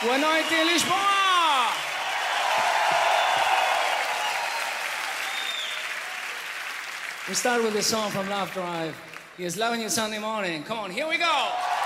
Boa noite em Lisboa! We start with a song from Love Drive. He is loving you Sunday morning. Come on, here we go!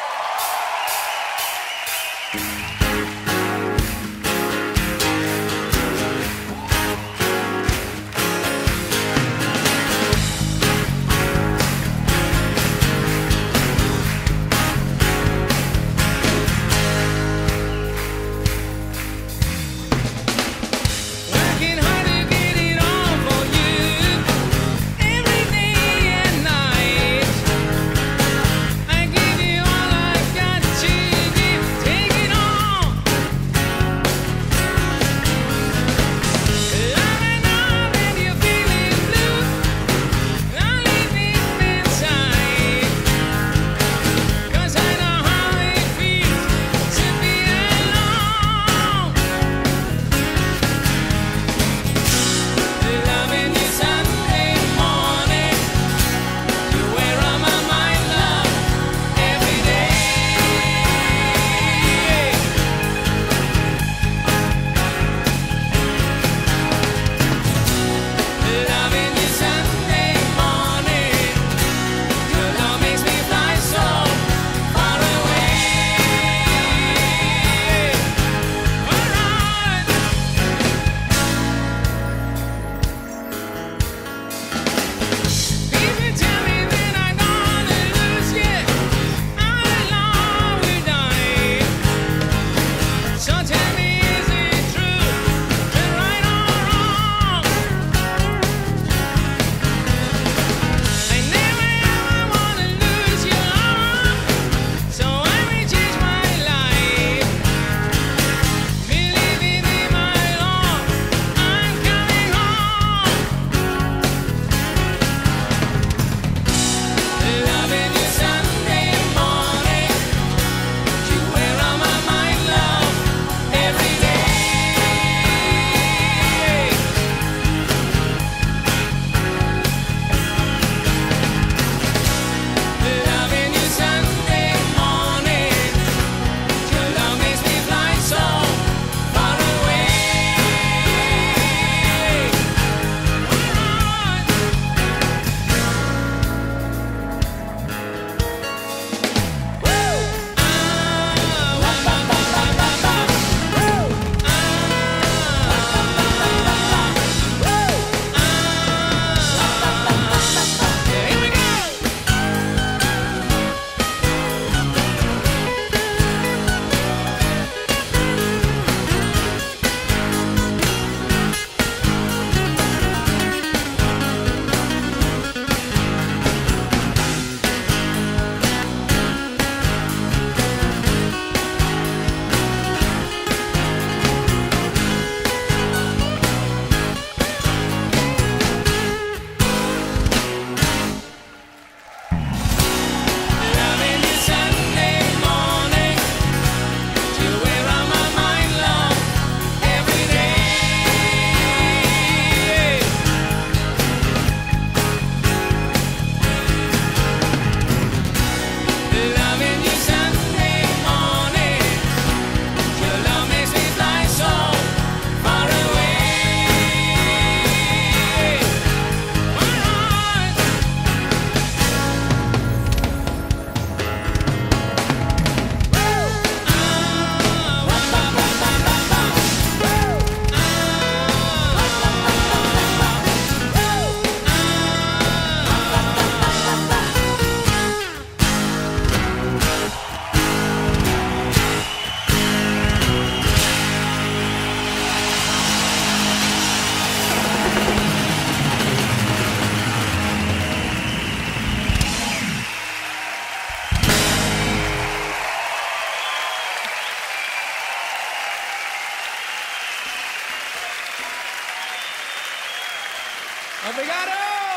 Obrigado!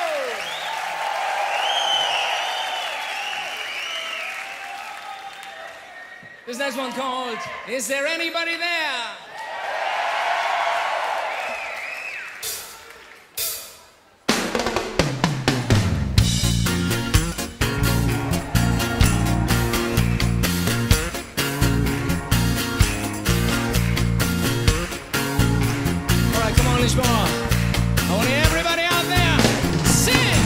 This next one called Is There Anybody There? I want everybody out there sing.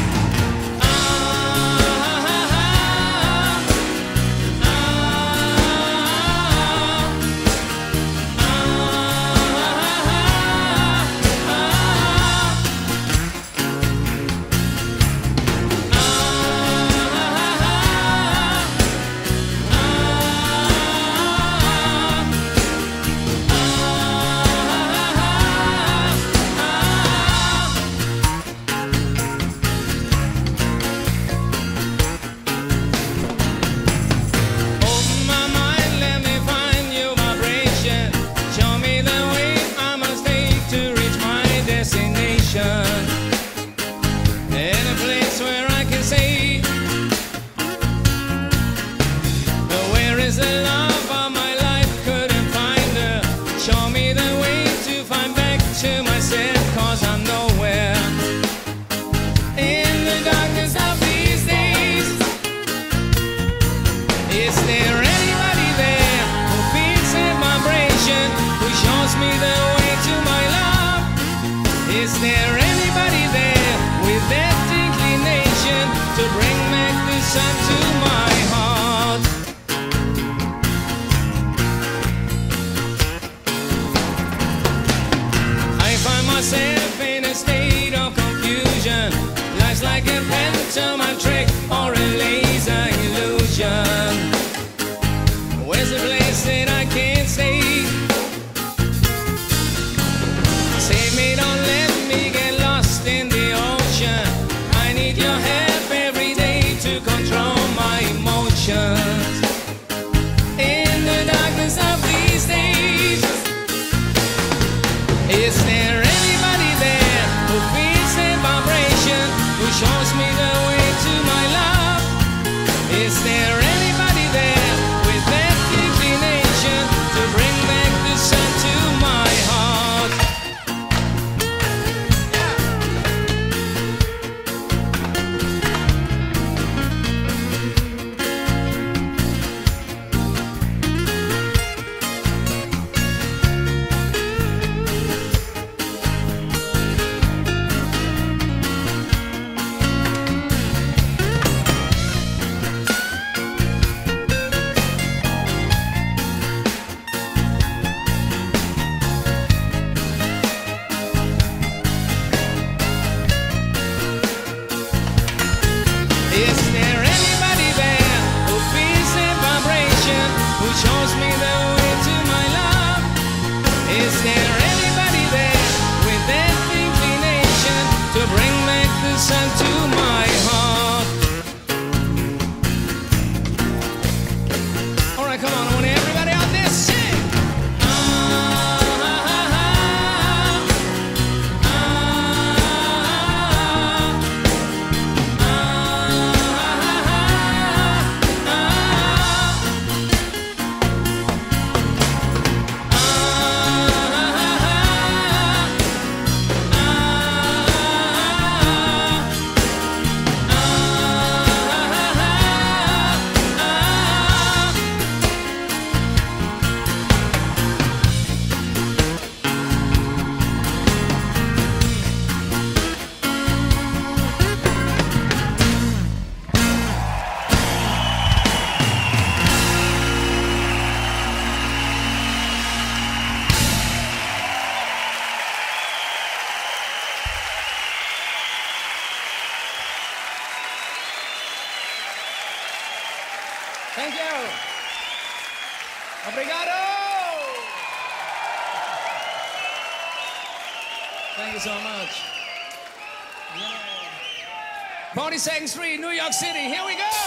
In a place where I can say, where is the love of my life? Couldn't find her. Show me the way to find back to myself, 'cause I'm nowhere. In the darkness of these days, is there anybody there who feels a vibration, who shows me the way to my love? Is there anybody there with that inclination to bring back the sun to my heart? I find myself in a state of confusion. Life's like a pantomime trick or a laser illusion. Where's the place that I can't stay? Save me, don't let me get lost in the ocean. I need your help every day to control my emotions. In the darkness of these days, is there anybody there who feels a vibration, who shows me the way to my love? Is there anybody there with that inclination to bring back the sun to my heart? Is there anybody there who feels a vibration, who shows me the way to my love? Is there anybody there with that inclination to bring back the sun to my heart? All right, come on, I want everybody out there sing. Thank you. Obrigado. Thank you so much. Yeah. 42nd Street, New York City. Here we go.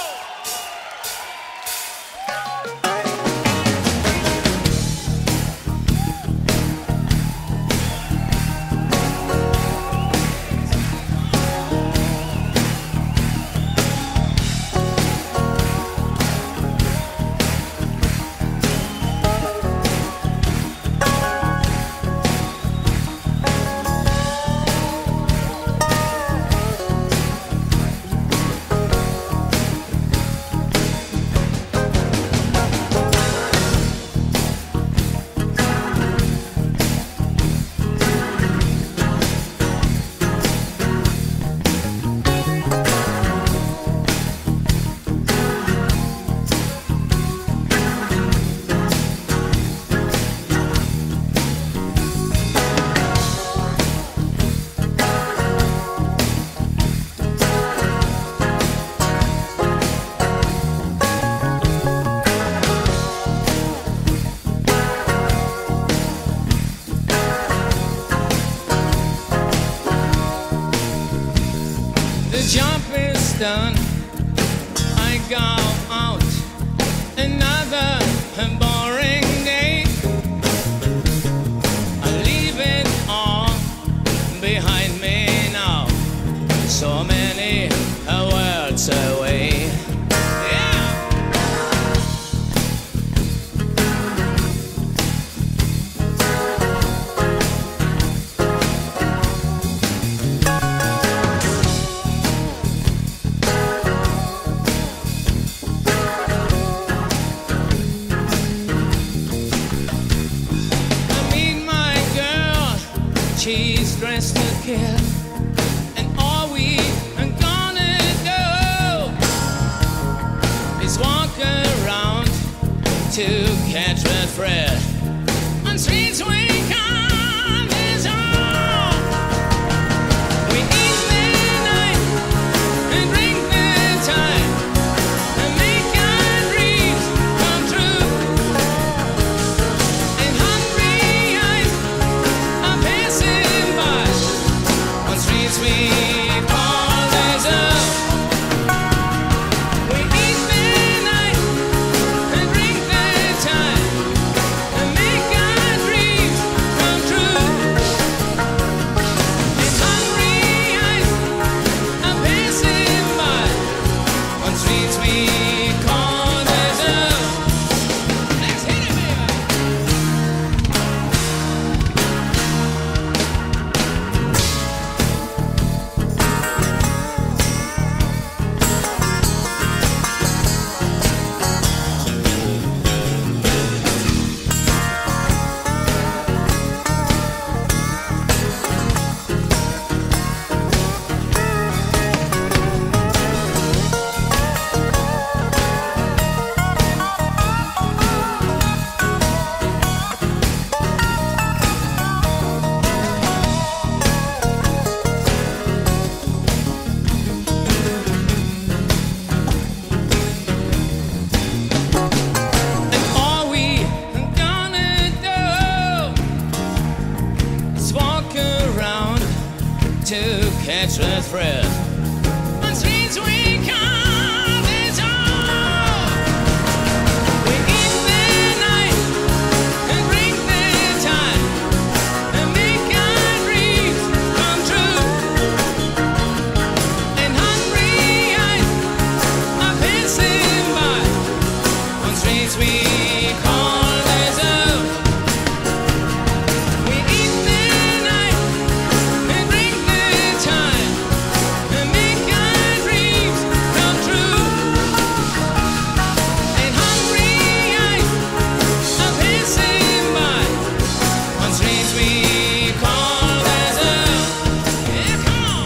done, I go out another boring day. I leave it all behind me now. So many worlds away. She's dressed to kill, and all we are gonna do is walk around to catch the thrill on streets we can't dissolve. We eat midnight and drink the time and make our dreams come true. And hungry eyes are passing by on streets we call desert. We eat midnight and drink the time and make our dreams come true. And hungry eyes are passing by on streets we call desert. Let's hit it, baby. And all we gonna do is walk around to catch the thrill on streets we can't dissolve. We eat midnight and drink the time and make our dreams come true. And hungry eyes are passing by on streets we call desert. We eat midnight and drink the time and make our dreams come true. And hungry eyes are passing by on streets we call desert. Yeah, come on.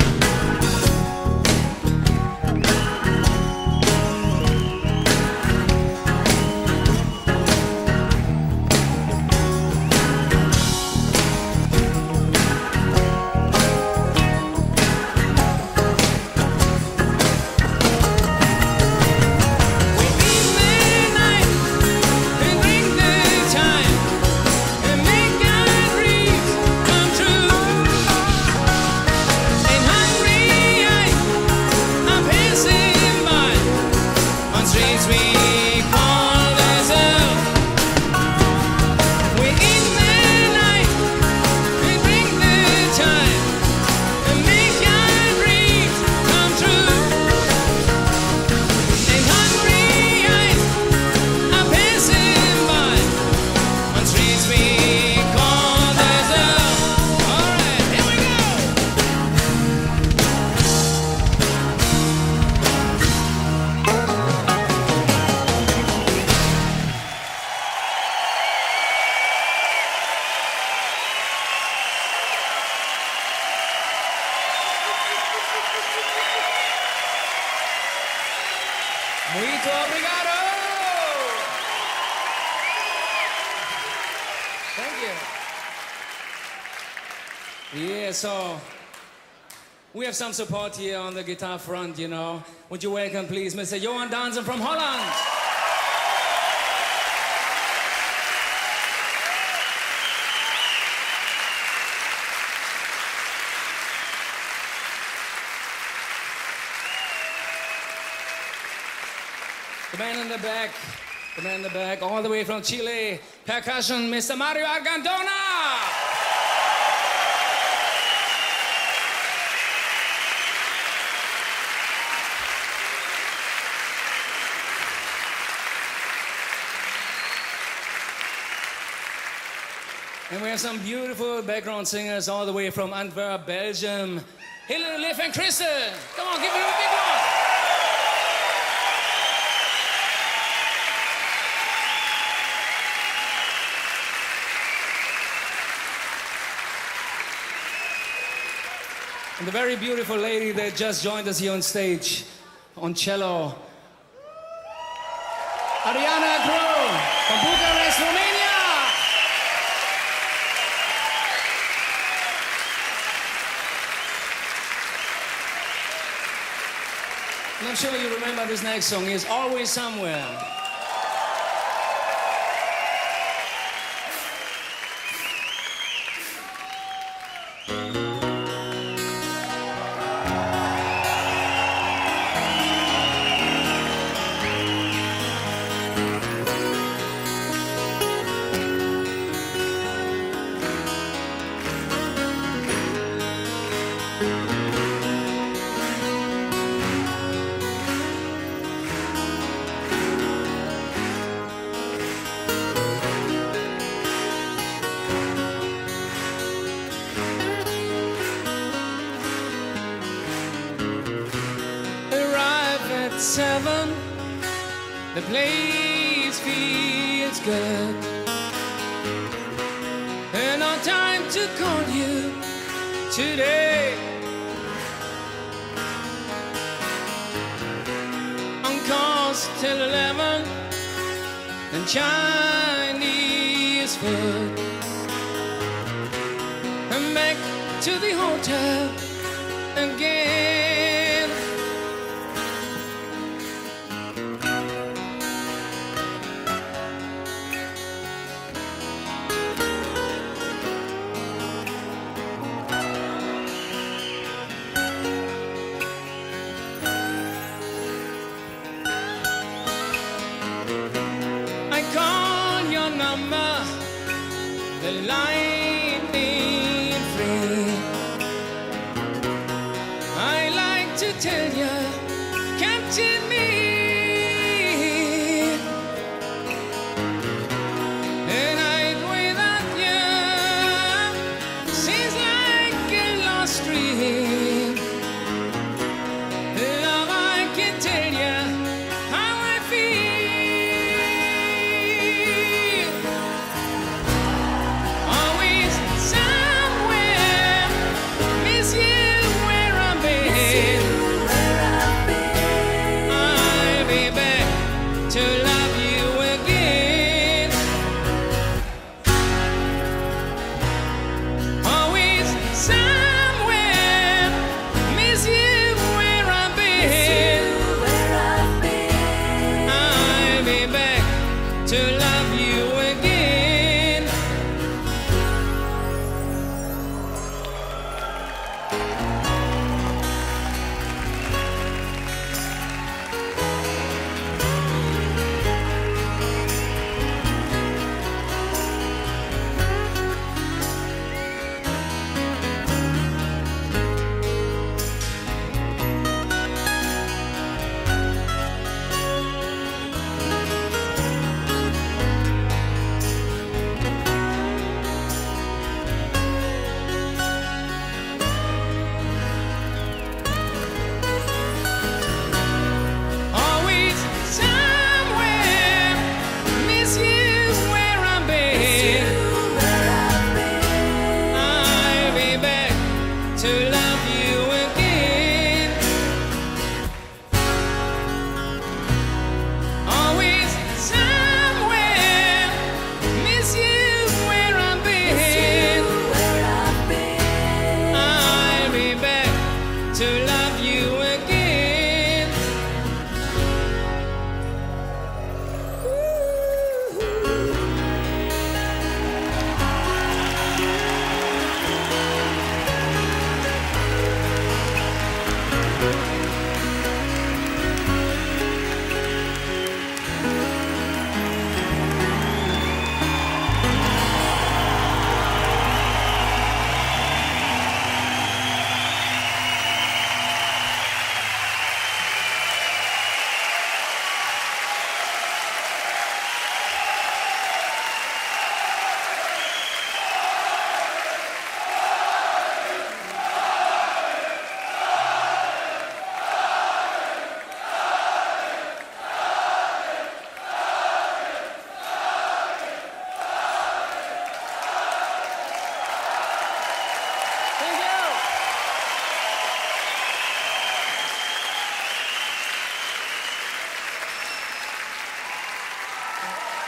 We eat midnight and drink the time and make our dreams come true. And hungry eyes are passing by on streets we call desert. We eat midnight and drink the time and make our dreams come true. And hungry eyes are passing by on streets we call desert. All right, here we go. Muito obrigado. Thank you. Yeah, so we have some support here on the guitar front, you know. Would you welcome, please, Mr. Johan Dansen from Holland? The man in the back, all the way from Chile, percussion, Mr. Mario Argandona. And we have some beautiful background singers all the way from Antwerp, Belgium. Hilary, Liv, and Kristen. Come on, give them a big one. And the very beautiful lady that just joined us here on stage, on cello, Ariana Crow from Bucharest, Romania. And I'm sure you remember this next song. It's Always Somewhere. Seven, the place feels good, and no time to call you today. On course till 11, and Chinese food, and back to the hotel again. The line ain't free. I like to tell you, Captain me. A night without you seems like a lost dream. Love, I can tell you how I feel.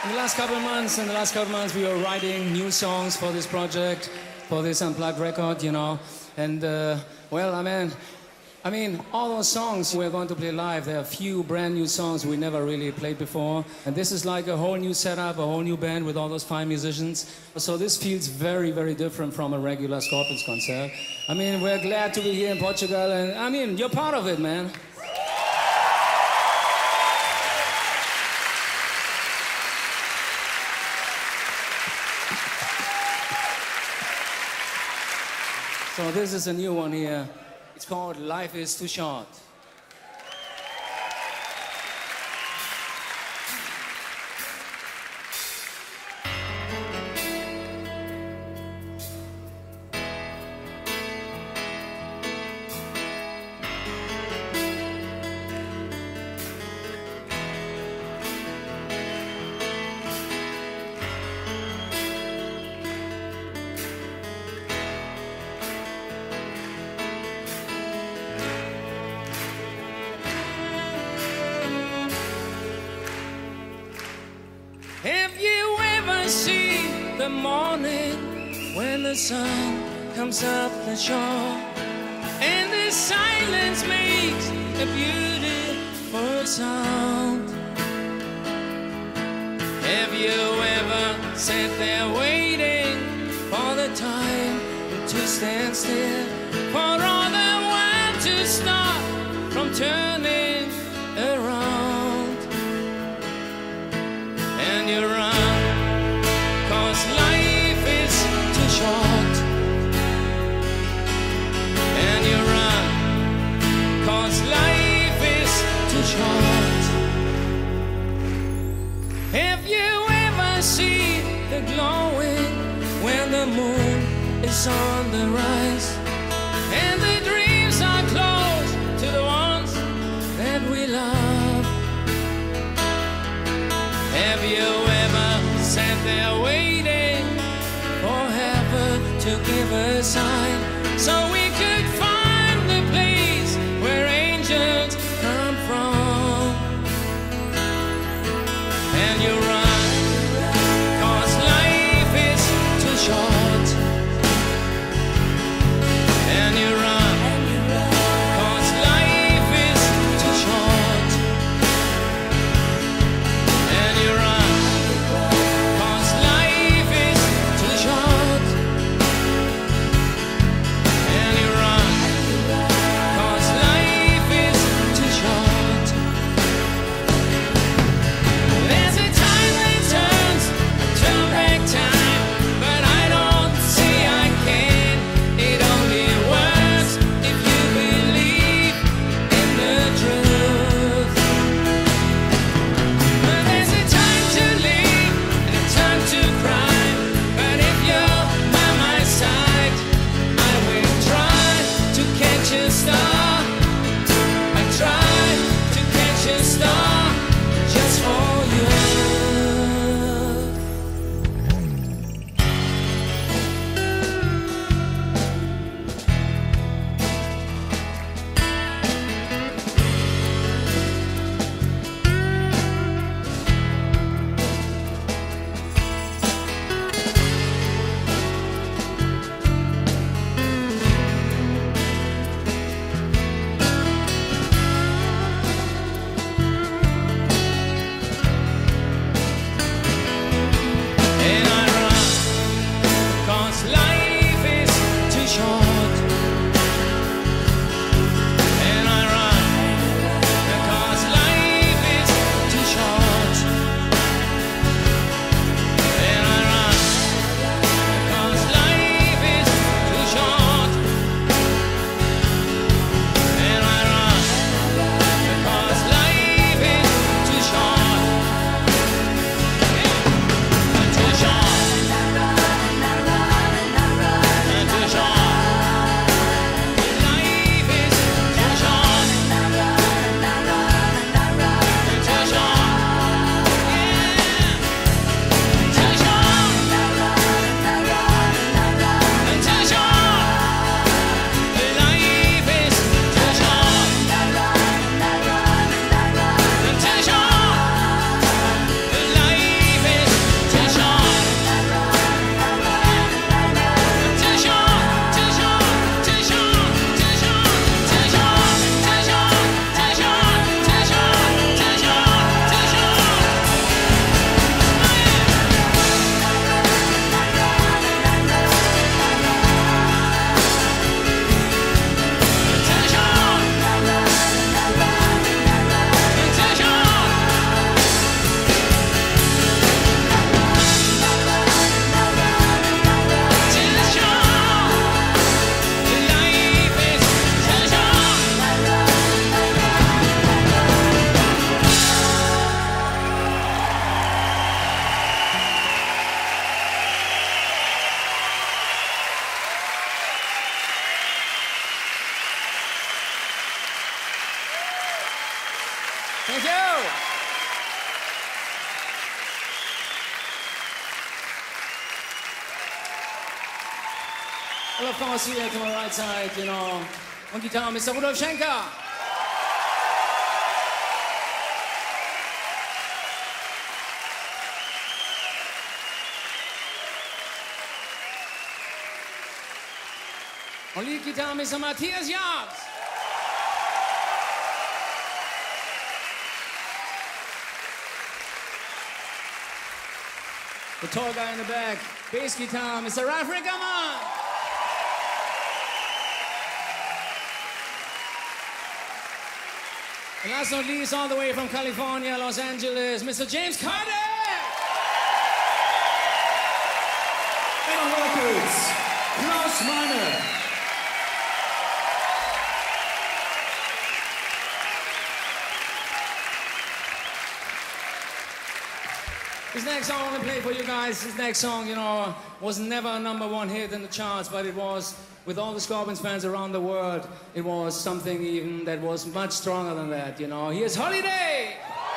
In the last couple of months, we were writing new songs for this project, for this unplugged record, you know. And well, I mean, all those songs we're going to play live, there are a few brand new songs we never really played before. And this is like a whole new setup, a whole new band with all those fine musicians. So this feels very, very different from a regular Scorpions concert. I mean, we're glad to be here in Portugal, and I mean, you're part of it, man. So this is a new one here. It's called Life is Too Short. Have you ever seen the morning when the sun comes up the shore and the silence makes a beautiful sound? Have you ever sat there waiting for the time to stand still, for all the world to stop from turning around? And you run, 'cause life is too short. And you run, 'cause life is too short. Have you ever seen the glowing when the moon is on the rise and the dreams are close to the ones that we love? Have you ever sat there waiting for heaven to give a sign so we could find the place where angels come from? And you run, 'cause life is too short. Thank you. Well, of course, here to my right side, you know, on guitar, Mr. Rudolf Schenker. On lead guitar, Mr. Matthias Jabs. The tall guy in the back, bass guitar, Mr. Ralph Rickerman. And last but not least, all the way from California, Los Angeles, Mr. James Carter. And on records, Klaus Meine. This next song I want to play for you guys, this next song, you know, was never a #1 hit in the charts, but it was, with all the Scorpions fans around the world, it was something even that was much stronger than that, you know. Here's Holiday!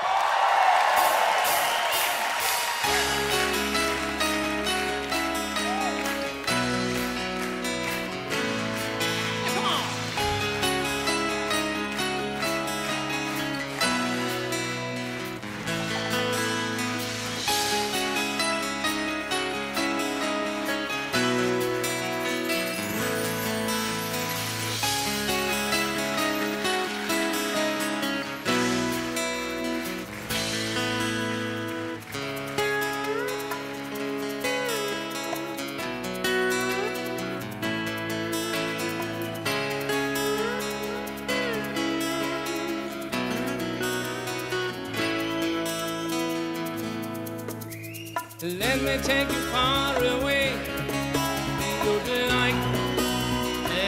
Let me take you far away. You'd like a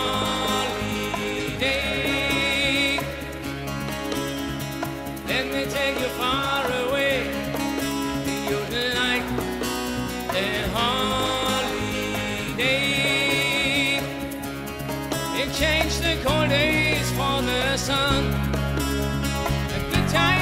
holiday. Let me take you far away. You'd like a holiday. Exchange the cold days for the sun. A good time.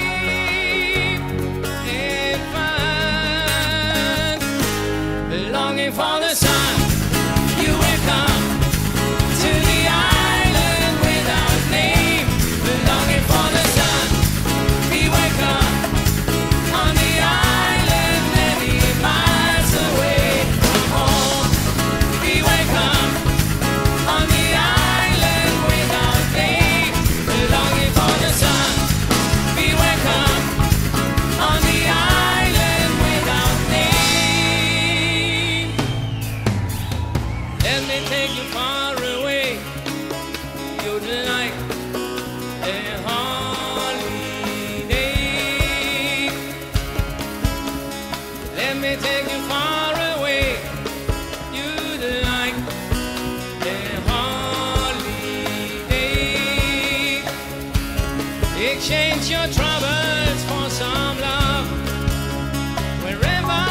Longing for the sun, you will come to the island without name. Longing for the sun, we wake up on the island many miles away from home. We wake up on the island without name. Longing for the sun, we wake up on the island without name. Let me take you far away. You'd like a holiday. Let me take you far away. You'd like a holiday. Exchange your troubles for some love. Wherever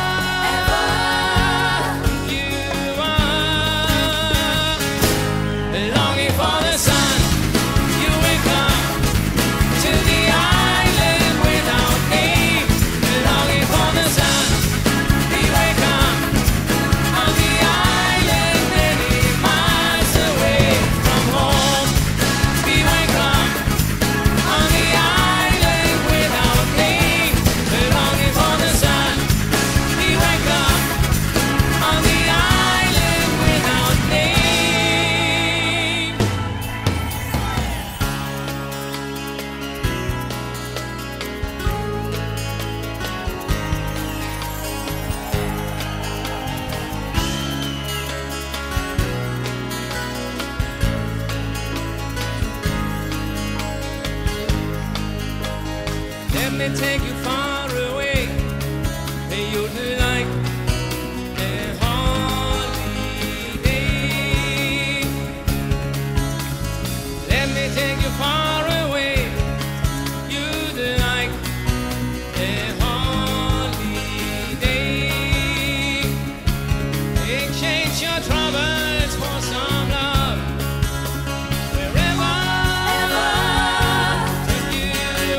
let me take you far away. You'd like a holiday. Let me take you far away. You'd like a holiday. Exchange your troubles for some love. Wherever take you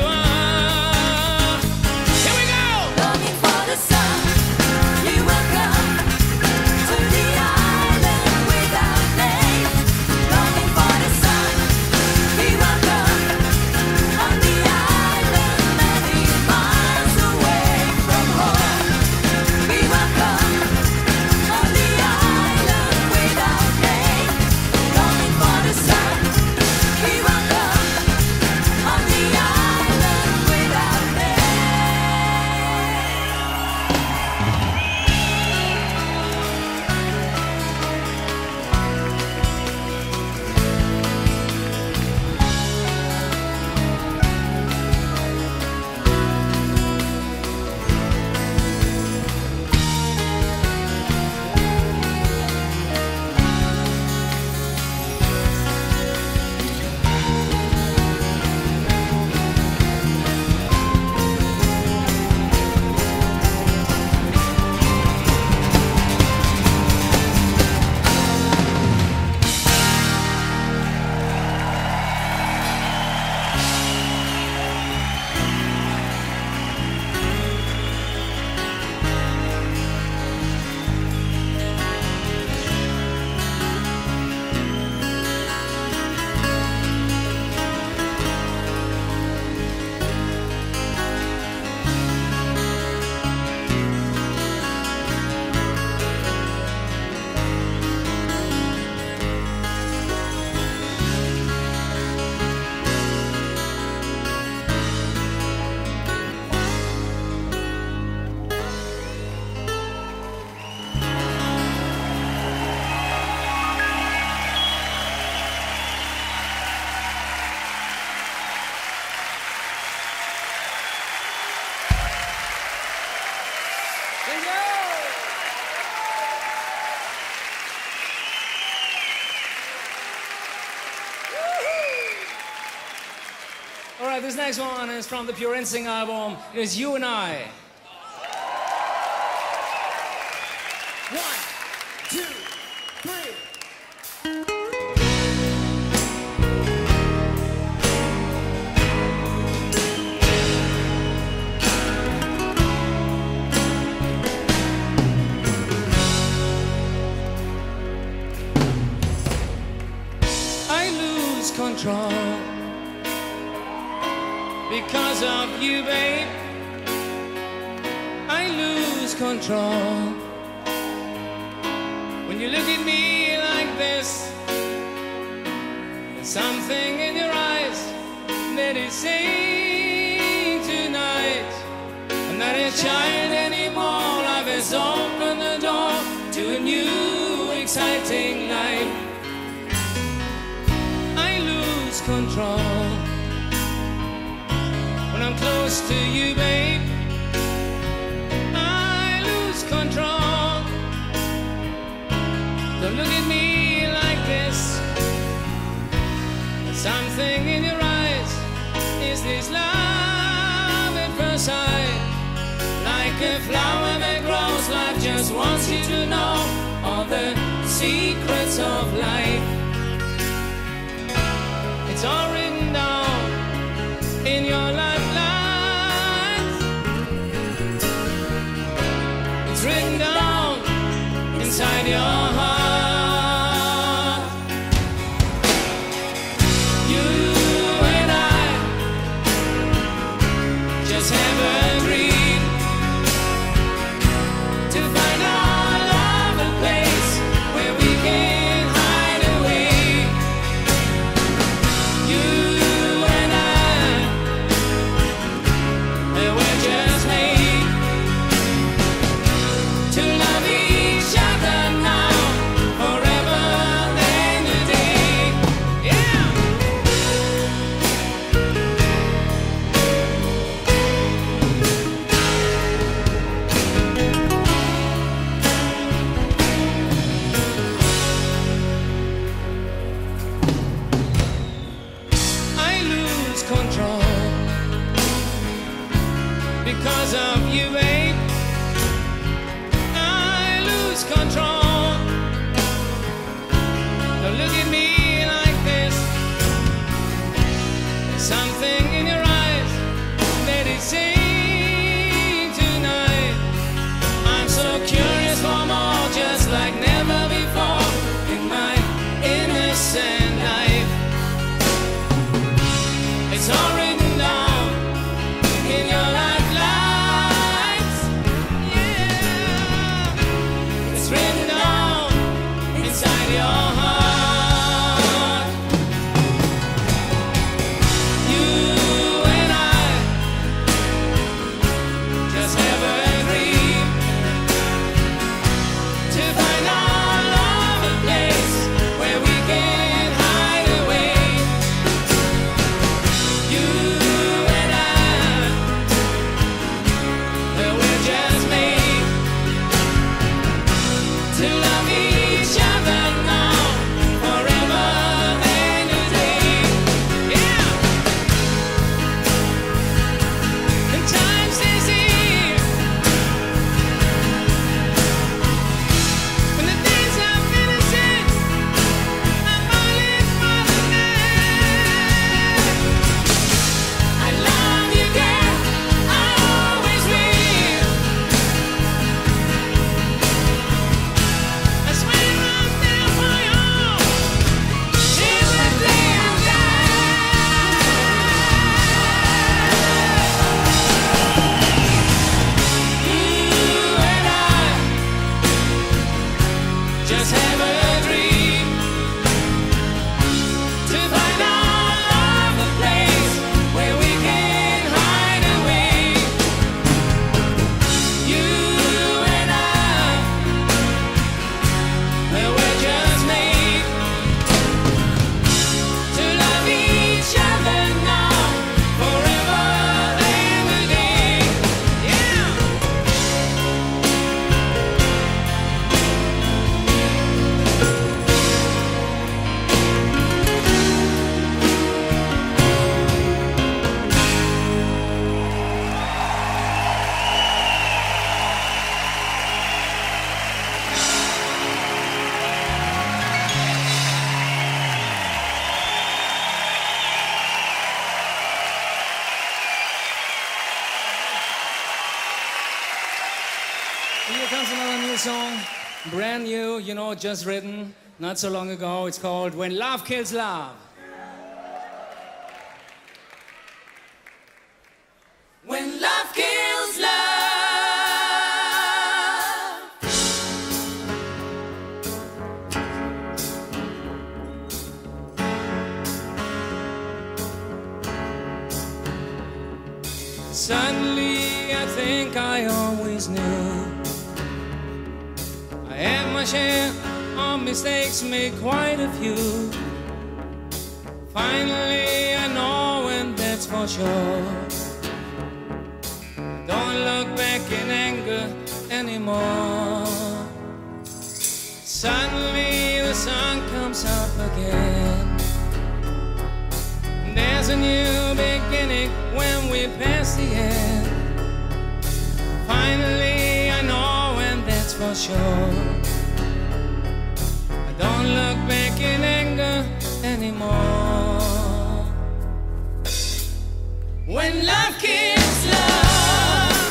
This next one is from the Pure Instinct album. It's You and I. 1, 2, 3. I lose control because of you, babe. I lose control when you look at me like this. There's something in your eyes that is saying tonight I'm not a child anymore. Life has opened the door to a new exciting life. I lose control when I'm close to you, babe. I lose control. Don't look at me like this. There's something in your eyes. Is this love at first sight? Like a flower that grows, life just wants you to know all the secrets of life. It's all written down in your lifelines. It's written down inside your heart. You and I just have agreed to find our love a place where we can hide away. You and I, we're just made to love each other now, forever and a day. Yeah. I lose control because of you, babe. I lose control. Don't look at me like this. There's something in your eyes that is saying tonight I'm so curious for more, just like never before in my innocent life. It's all written down in your lifelines. Yeah, it's written down. a song, brand new, you know, just written not so long ago. It's called When Love Kills Love. When love kills love. Suddenly I think I always knew I had my share of mistakes, made quite a few. Finally I know, and that's for sure. Don't look back in anger anymore. Suddenly the sun comes up again. There's a new beginning when we pass the end. Finally I know, and that's for sure. I don't look back in anger anymore. When love kills love,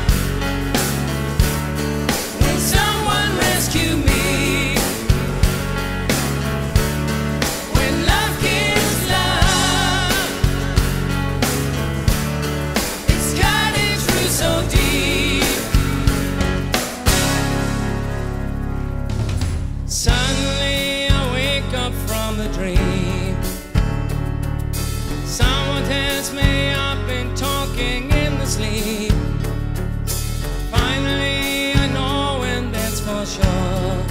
when someone rescue me. When love kills love, it's cutting through so deep. Suddenly I wake up from the dream. Someone tells me I've been talking in the sleep. Finally I know, and that's for sure.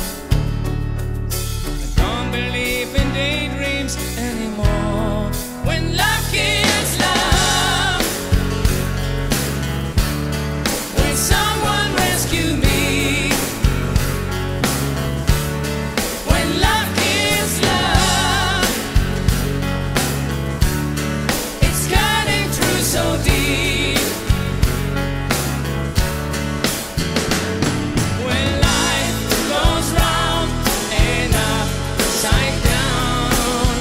I don't believe in daydreams anymore. When love kills love, when someone rescue me. When love kills love, it's cutting through so deep. When life goes round and upside down,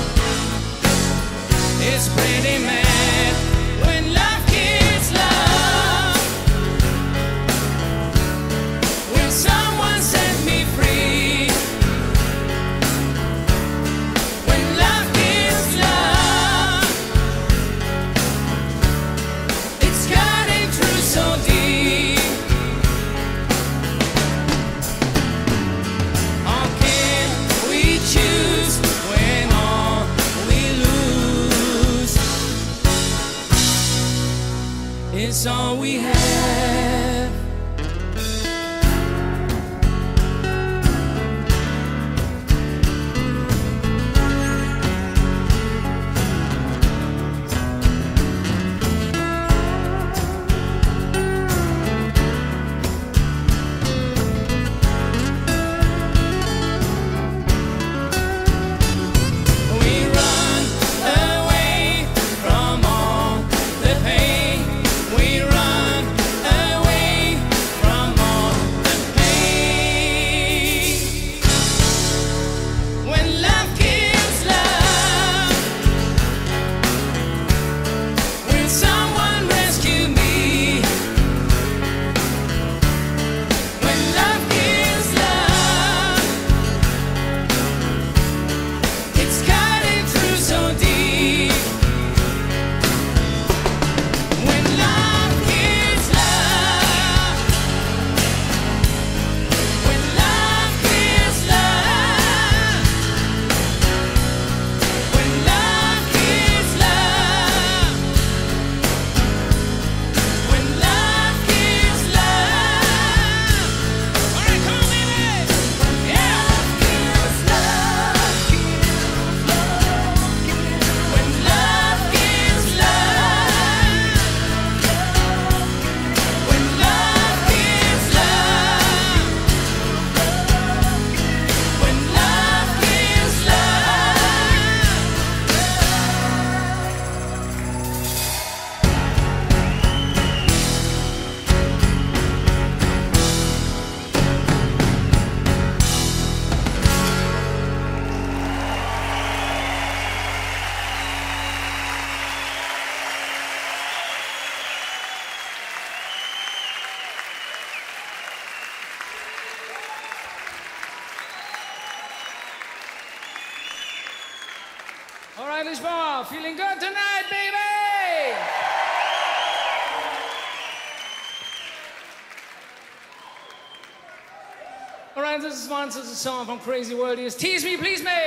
it's pretty mad. When love kills love, when someone set me free. When love kills love, it's cutting through so deep. How can we choose when all we lose is all we have? We run away from all the pain. We run away Polish bar. Feeling good tonight, baby! All right, this is one such a song from Crazy World. Is Tease Me, Please Me.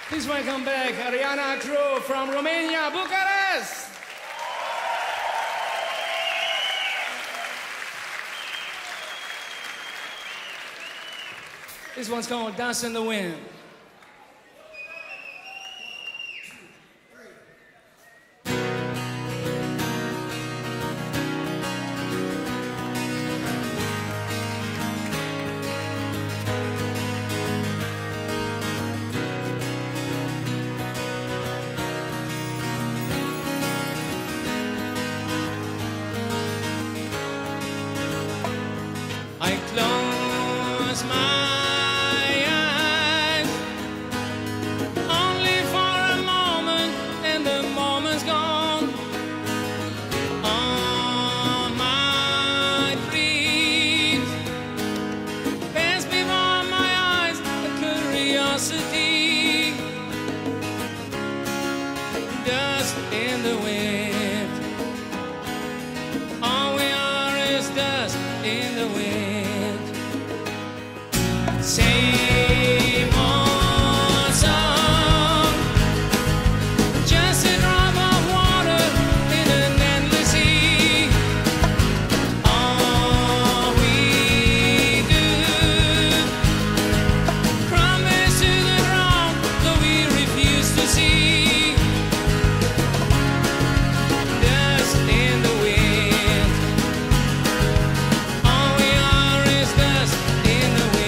Please welcome back Ariana Crow from Romania, Bucharest. This one's called Dust in the Wind. I close my eyes only for a moment, and the moment's gone. All my dreams pass before my eyes, a curiosity, dust in the wind. All we are is dust in the wind. Same old song, just a drop of water in an endless sea. All we do, promise to the ground, though we refuse to see. Dust in the wind. All we are is dust in the wind.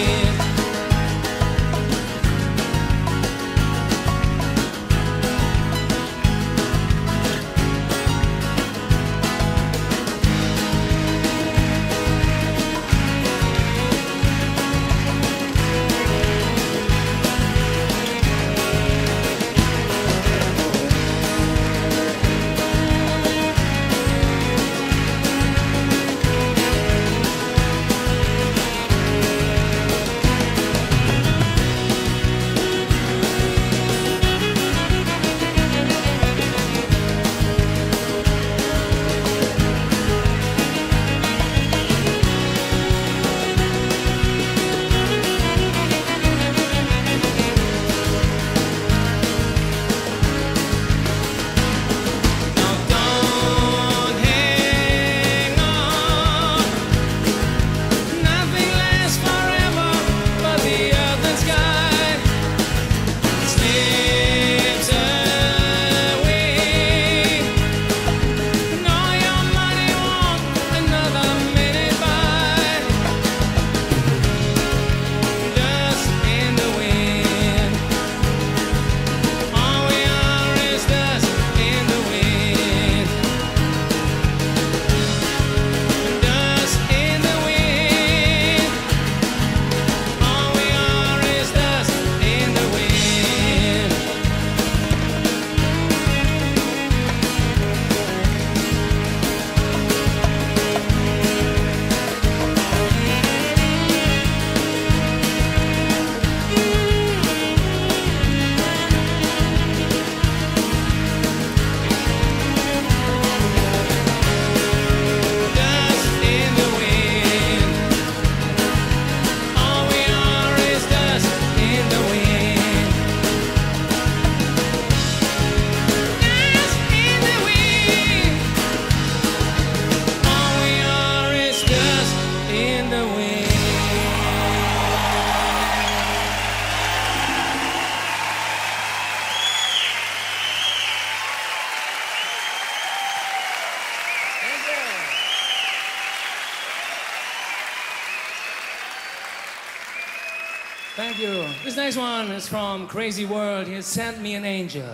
Thank you. This next one is from Crazy World. He sent me an angel.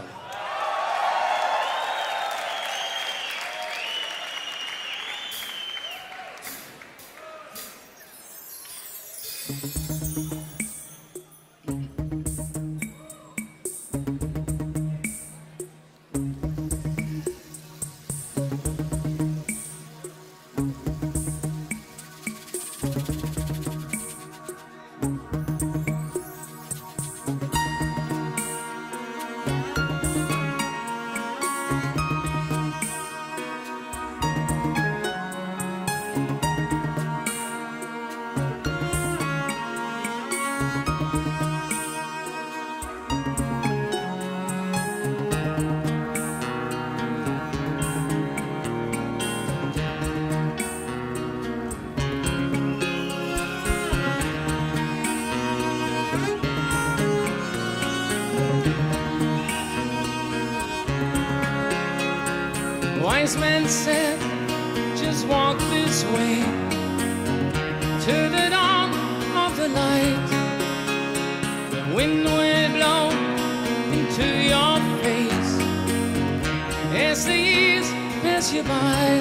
Wise man said, just walk this way to the dawn of the light. The wind will blow into your face as the years pass you by.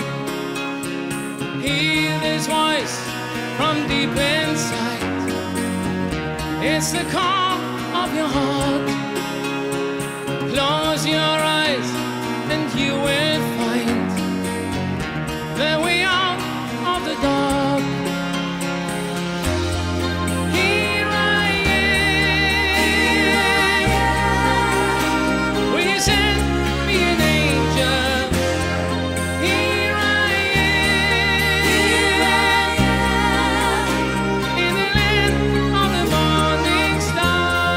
Hear this voice from deep inside. It's the call of your heart. Close your eyes and you will find the way out of the dark. Here I am. Will you send me an angel? Here I am. In the land of the morning star.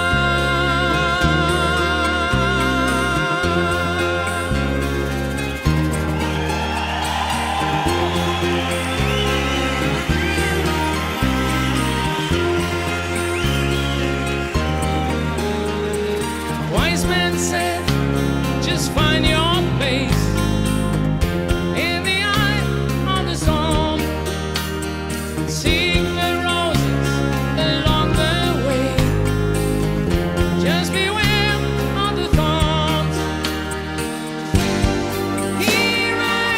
Wise man said, just find your place in the eye of the storm. Seek the roses along the way. Just beware of the thorns. Here I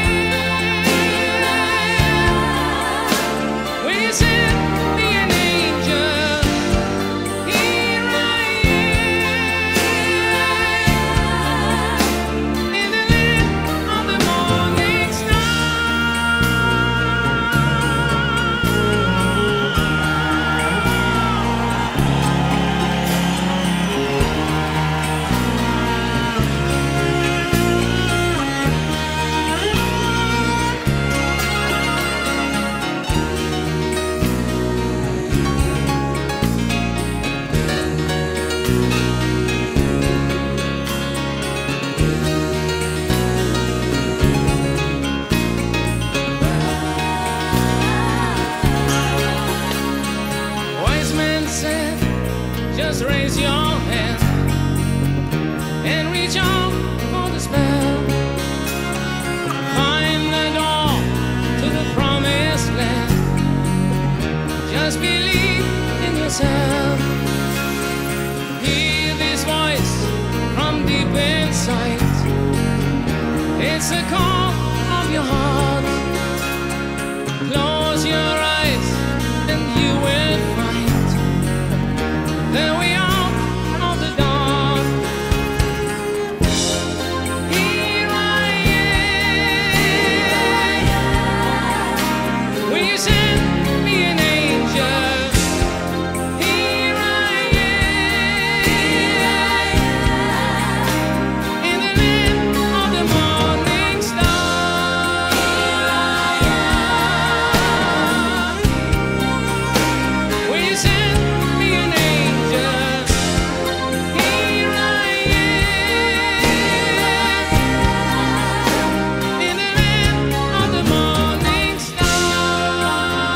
am. Will you send me an angel? Here I am. In the land of the morning star. Wise man said, just raise your hand and reach out for the spell. Find the door to the promised land. Just believe in yourself. Hear this voice from deep inside. It's the call of your heart. Close your eyes and you will find the way out of the dark. Here I am. Will you send me an angel? Here I am. In the land of the morning star. Will you send me an angel? Here I am. In the land of the morning star.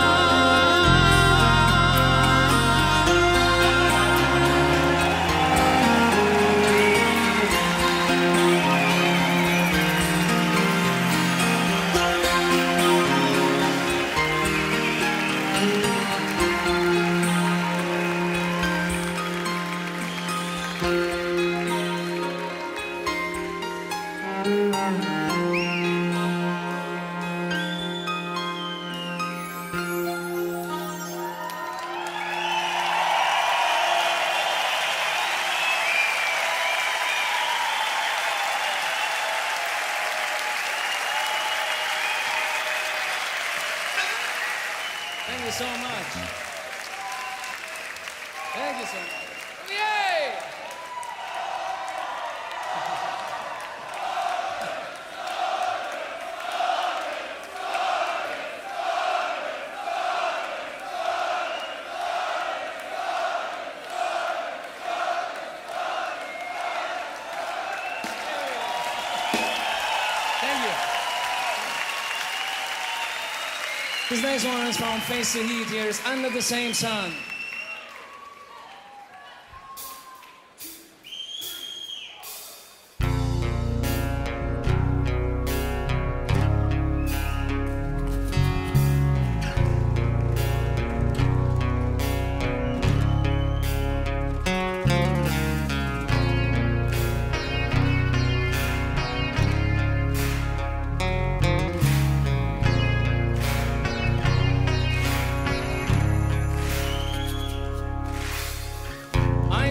Thank you so much. Thank you so much. Yay! Thank you. This next one is from Face the Heat. Here is Under the Same Sun.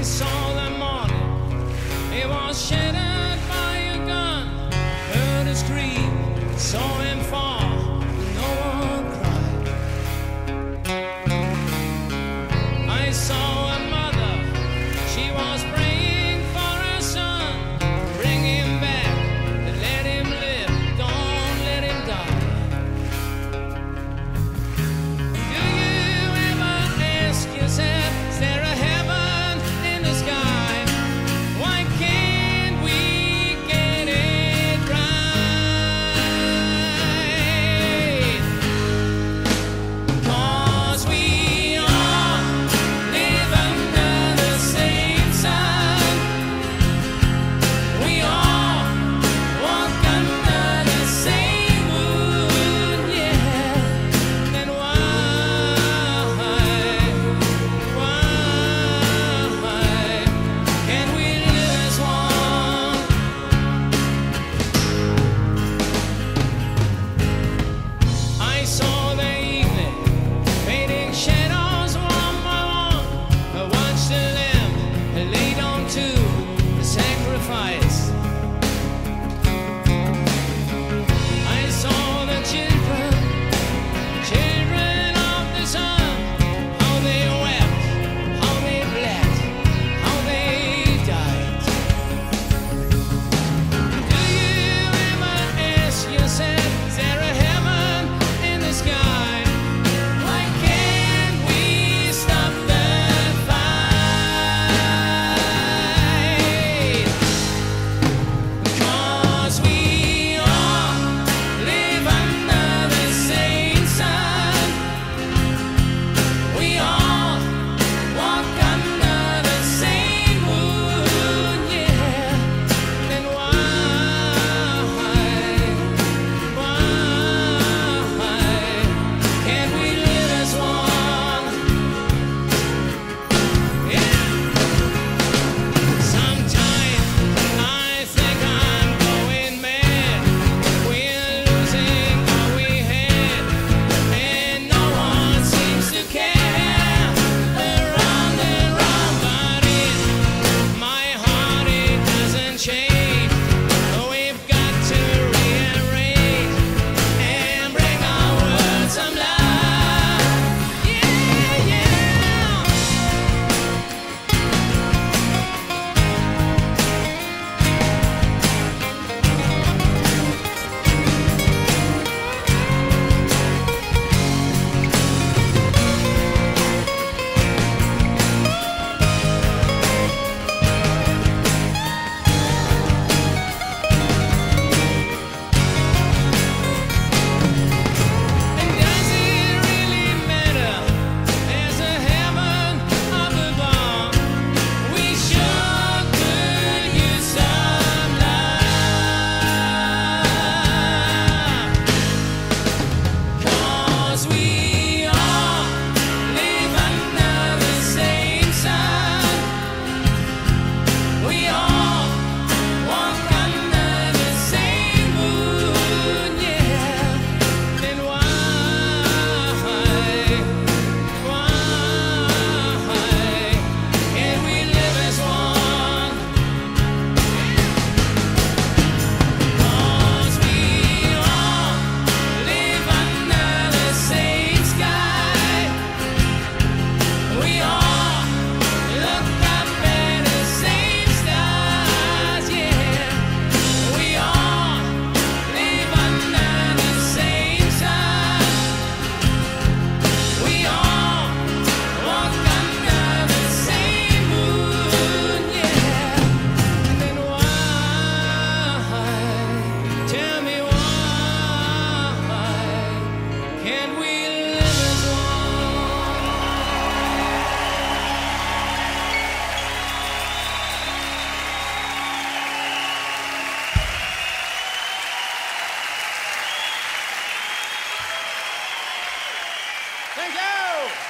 saw the morning, it was shattered by a gun. Heard a scream, saw him fall, no one cried. I saw a mother, she was praying for her son. Bring him back, let him live, don't let him die. Do you ever ask yourself, is there a heaven in the sky? Why can't we get it right? 'Cause we all live under the same sun. We all walk under the same moon, yeah. Then why can't we live as one? I saw the evening fading shadows one by one. I watched the lamb laid on to the sacrifice. I saw the children of the sun, how they wept, how they bled, how they died. Do you ever ask yourself, is there a heaven in the sky? Why can't we stop the fight? 'Cause we all live under the same sun. We all walk under the same moon, yeah. Then why can't we live as one? Yeah. Sometimes I think I'm going mad. We're losing what we had, and no one seems to care. Around and round, but in my heart it doesn't change. We've got to rearrange and bring our world some love. Yeah, yeah. And does it really matter? There's a heaven up above. We sure could use some love. 'Cause we all live under the same sun. We all walk under the same moon, yeah. Then why can't we live as one? 'Cause we all live under the same sky. We all look up at the same stars, yeah. We all live under the same sun. We all walk under the same moon, yeah. Then why, tell me why, can't we live as one? Thank you.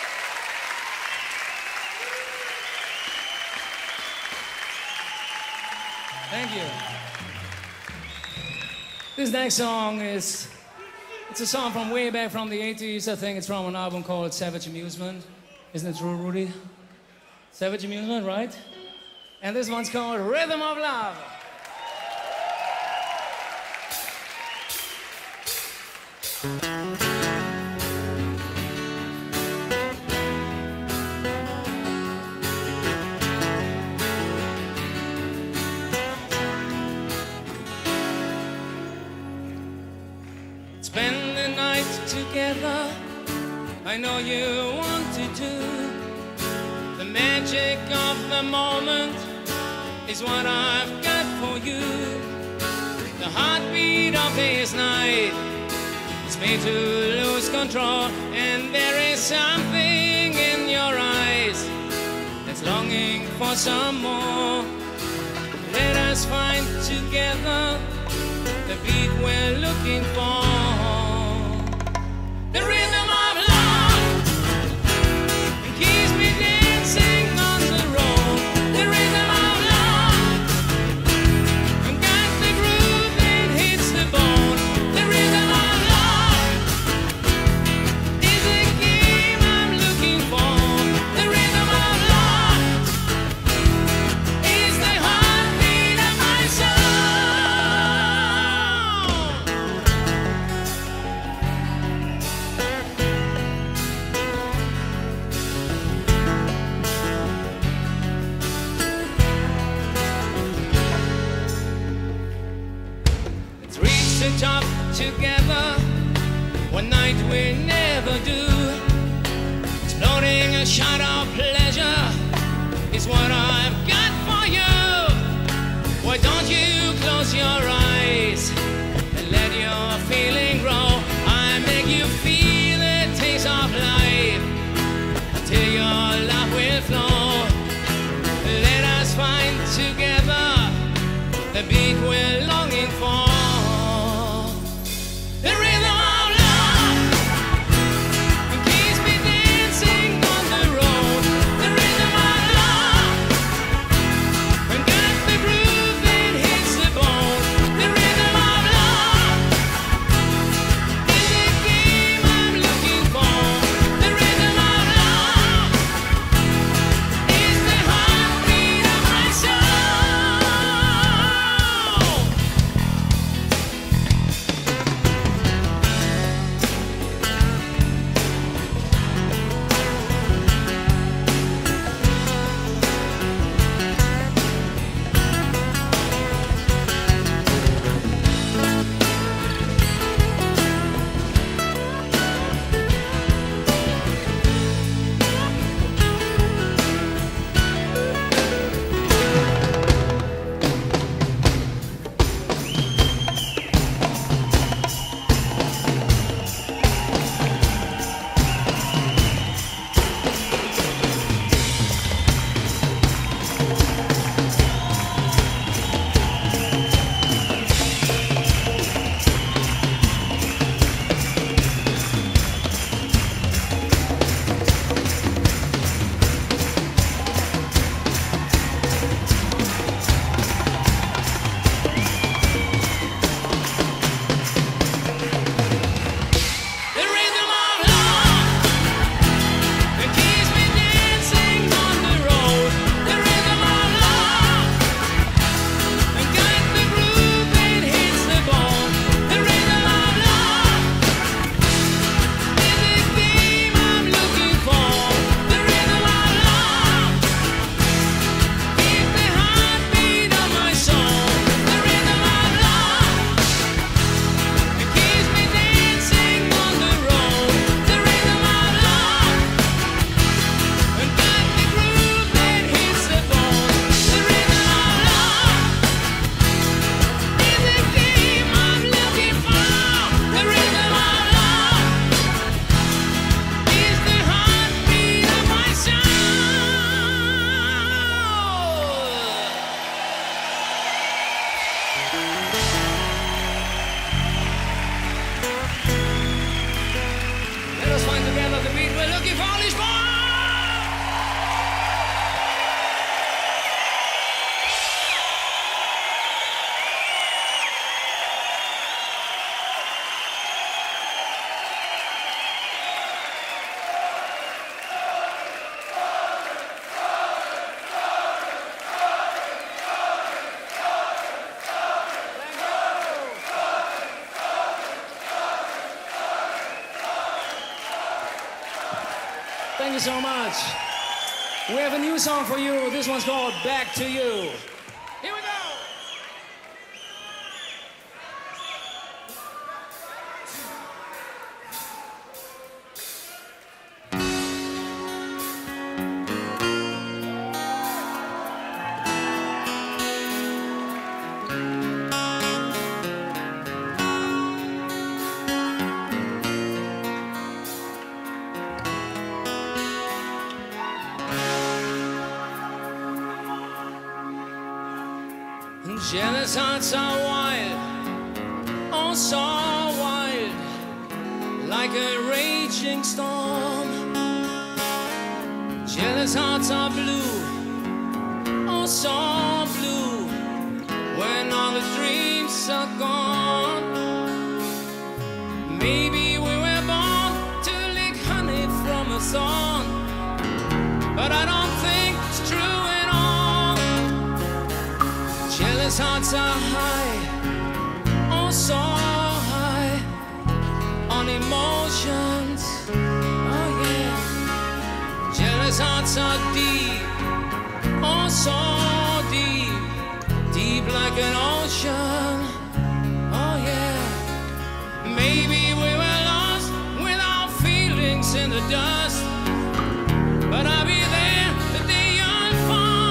Thank you. This next song is, it's a song from way back from the 80s. I think it's from an album called Savage Amusement. Isn't it true, Rudy? Savage Amusement, right? And this one's called Rhythm of Love. Spend the night together, I know you wanted to. The magic of the moment is what I've got for you. The heartbeat of this night is made to lose control, and there is something in your eyes that's longing for some more. Let us find together the beat we're looking for. The rhythm of love keeps me dancing on the road. The rhythm of love got the groove that hits the bone. The rhythm of love is the game I'm looking for. The rhythm of love is the heartbeat of my soul. Let's reach the top together, one night we never do. Exploding a shot of pleasure is what I've got for you. Why don't you close your eyes and let your feeling grow? I make you feel the taste of life until your love will flow. Let us find together the beat we're longing for. The rhythm of love keeps me dancing on the road. The rhythm of love got the groove that hits the bone. The rhythm of love is the game I'm looking for. The rhythm of love is the heartbeat of my soul. Thank you so much. We have a new song for you. This one's called Back to You. Here we go. Jealous hearts are wild, oh so wild, like a raging storm. Jealous hearts are blue, oh so blue, when all the dreams are gone. Maybe we were born to lick honey from a thorn, but I don't think it's true at all. Jealous hearts are high, oh so high, on emotions, oh yeah. Jealous hearts are deep, oh so deep, deep like an ocean, oh yeah. Maybe we were lost with our feelings in the dust, but I'll be there the day you're far.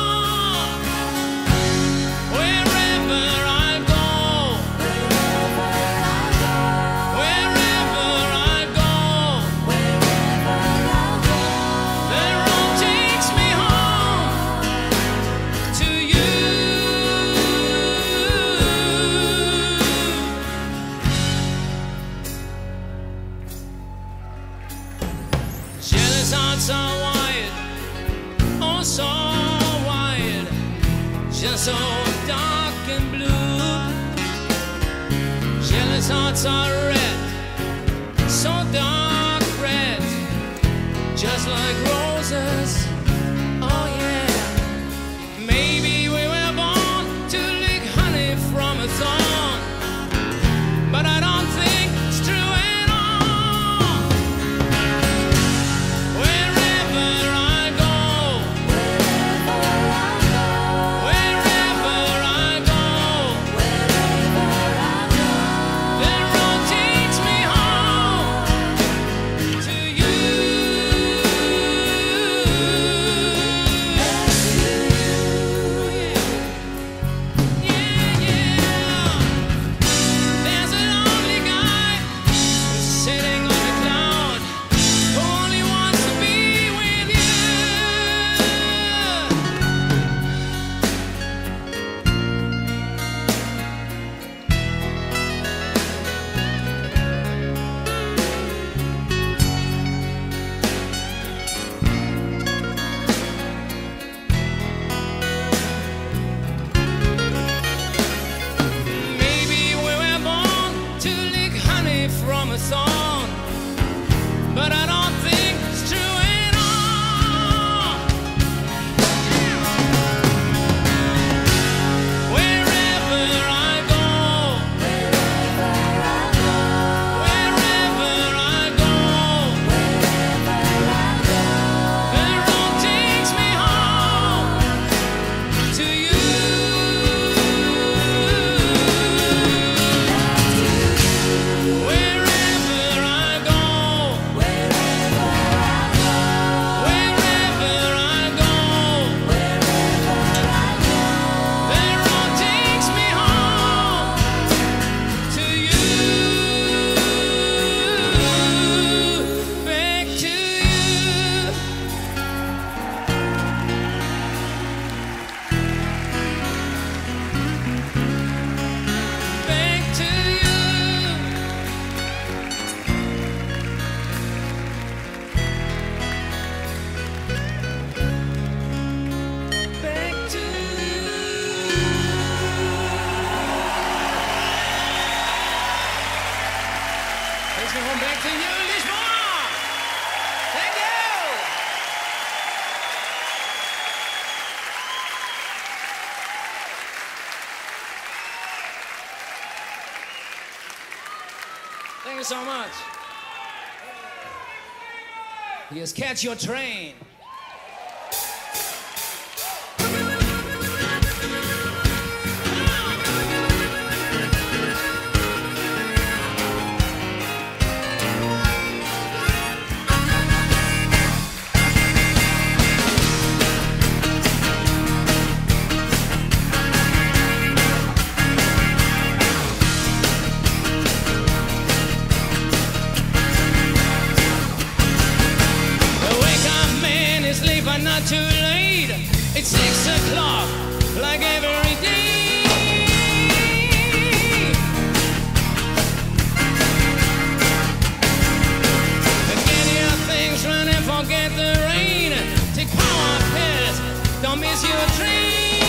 So dark and blue. Jealous hearts are red, so dark red, just like roses, oh yeah. Maybe we were born to lick honey from a thorn, but I don't think it's true at all. Wherever I go, but I don't think it's true at all. Wherever I go, wherever I go, the road takes me home to you. Wherever I go, back to you, Lisboa. Thank you. Thank you so much. Yes, catch your train. Not too late, it's 6 o'clock, like every day. Get your things running, forget the rain. Take power pills, don't miss your train.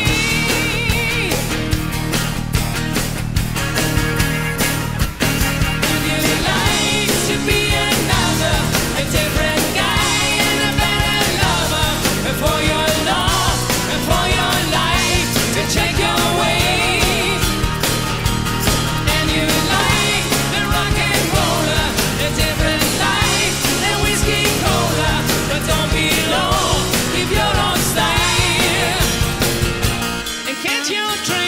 Would you like to be another, a different guy and a better for your love and for your life to check your ways? And you like the rock and roller, a different life than whiskey cola. But don't be low, keep your own style and catch your train.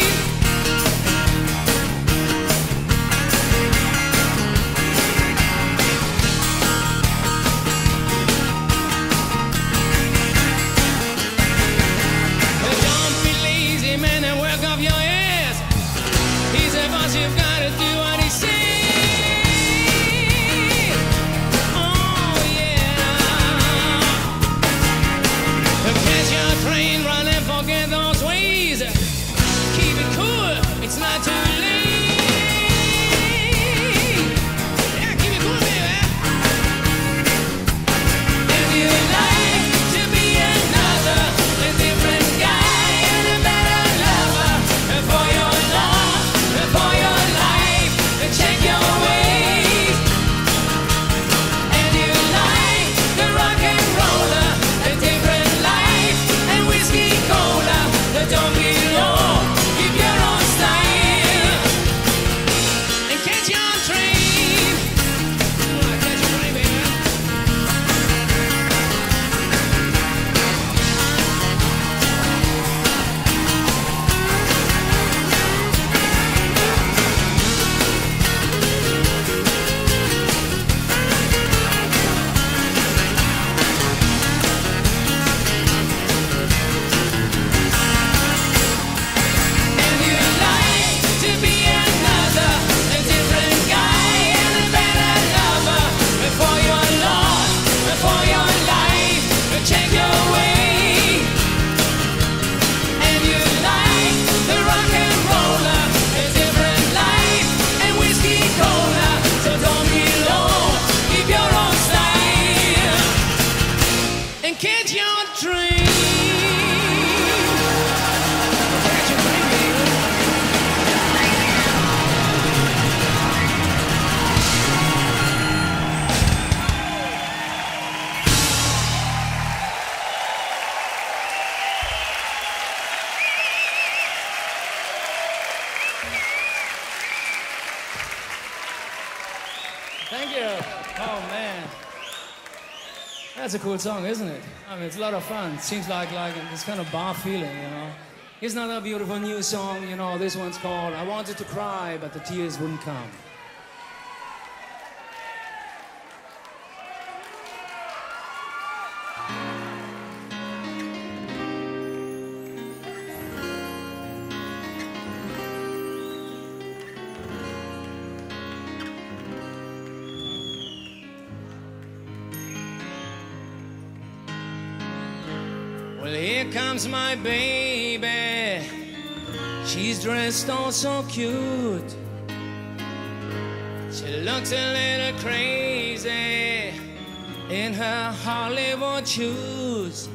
You've got to do what he says. Oh yeah. Catch your train, run and forget those ways. Keep it cool, it's not too late. Yeah, keep it cool, baby. If you like to be another, a different guy and a better lover, and for your love, for your life, check your ways. And you like the rock and roller, a different life and whiskey cola. Don't be low, keep your own style and catch your train. Catch your train, baby. Catch your train. Catch your train, baby. Thank you. Oh man. That's a cool song, isn't it? I mean, it's a lot of fun. Seems like this kind of bar feeling, you know. It's not a beautiful new song, you know. This one's called I Wanted to Cry, but the tears wouldn't come. Well, here comes my baby. She's dressed all so cute. She looks a little crazy in her Hollywood shoes.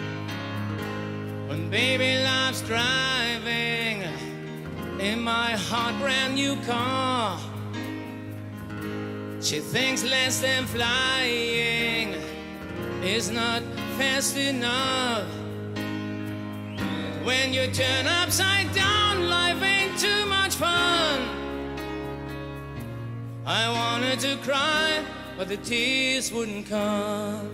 When baby loves driving in my hot brand new car, she thinks less than flying is not fast enough. When you turn upside down, life ain't too much fun. I wanted to cry, but the tears wouldn't come.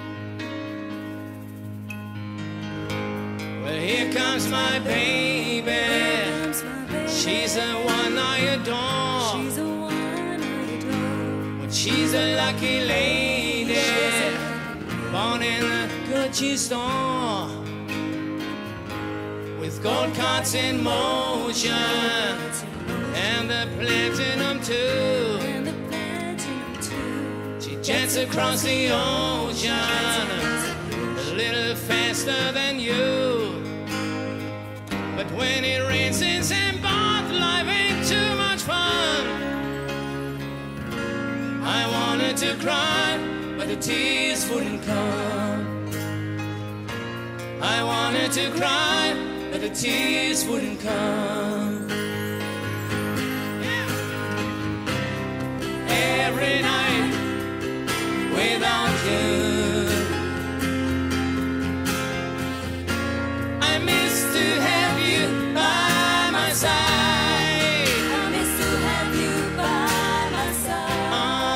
Well, here comes my baby. She's the one I adore. But she's a lucky lady, born in a Gucci store, with gold cards in motion and the platinum too. She jets across the ocean a little faster than you. But when it rains in St. Barth, life ain't too much fun. I wanted to cry, but the tears wouldn't come. I wanted to cry, but the tears wouldn't come. Yeah. Every night without you, I miss to have you by my side. I miss to have you by my side.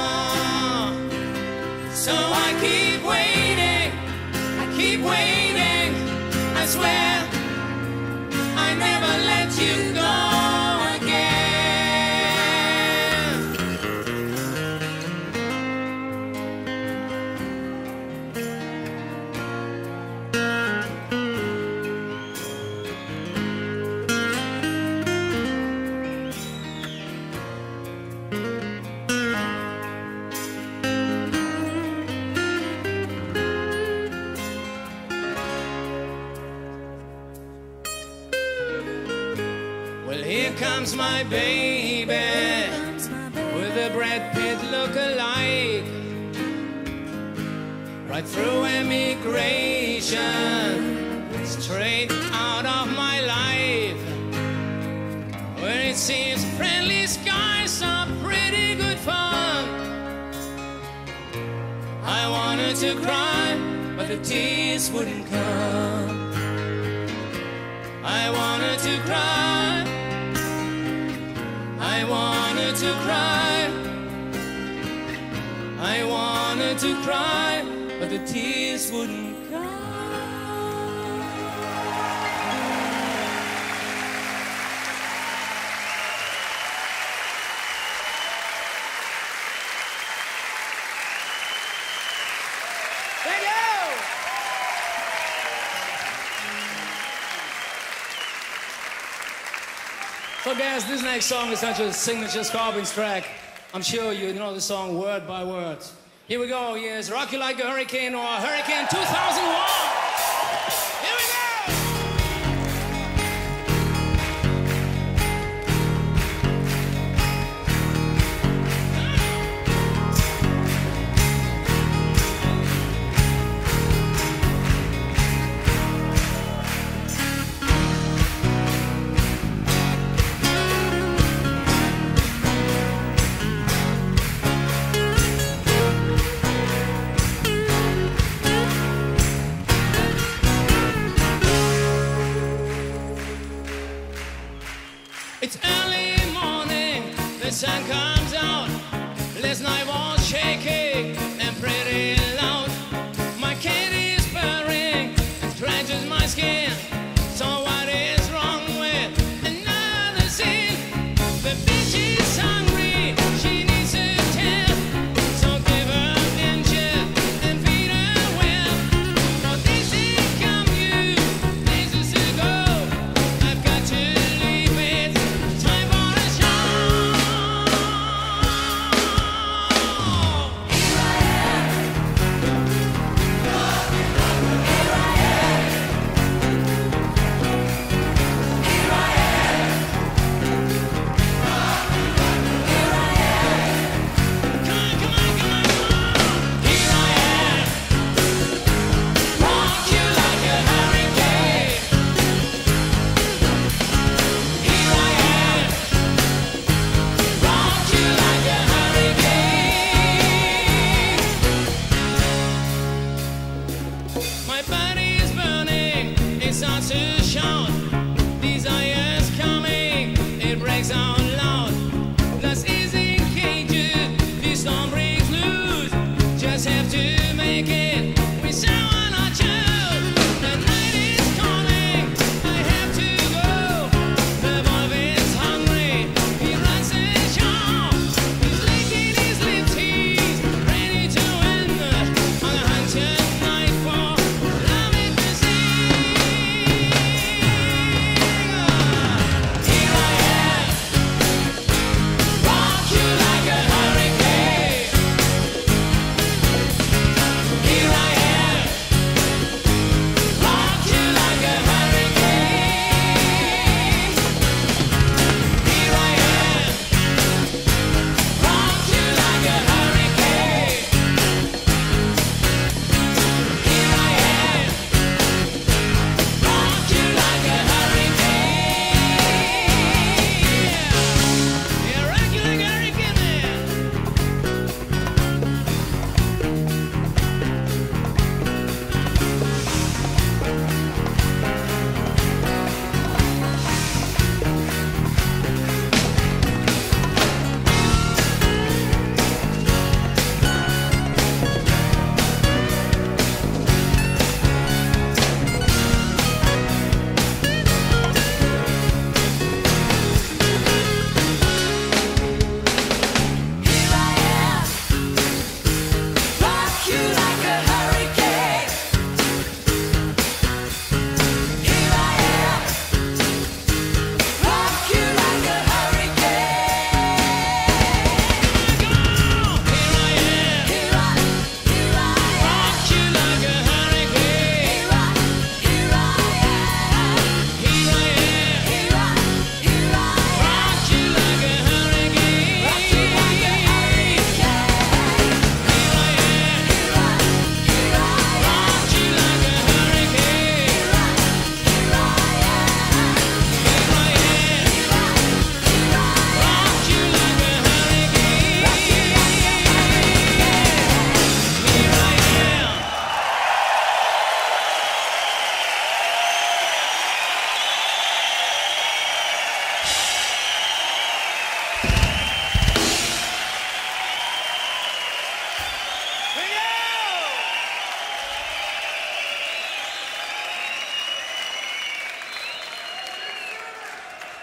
So I keep waiting, I swear I never let you go again. Well, here comes my baby, with a Brad Pitt look-alike, right through immigration, straight out of my life, where it seems friendly skies are pretty good fun. I wanted to cry, but the tears wouldn't come. I wanted to cry, I wanted to cry, I wanted to cry, but the tears wouldn't come. Thank you! So guys, this next song is such a signature Scorpions track. I'm sure you know the song word by word. Here we go. Here's Rock You Like a Hurricane, or Hurricane 2001. Here we go! It's early morning, the sun comes out. Last night was shaking and pretty loud. My kid is purring and scratches my skin. So what is wrong with another sin? The bitch is hungry, she needs a tip. So give her inches and feed her well. For this income you places to go. I've got to leave it. Time for a show. Here I am. Here I am. Here I am. Here I am. Come on, come on, come on, come on. Here I am. Rock you like a hurricane. Here I am. Rock you like a hurricane. My body is burning, it starts to shout. Desire's coming, it breaks out loud. Lust is in cages, the storm breaks loose.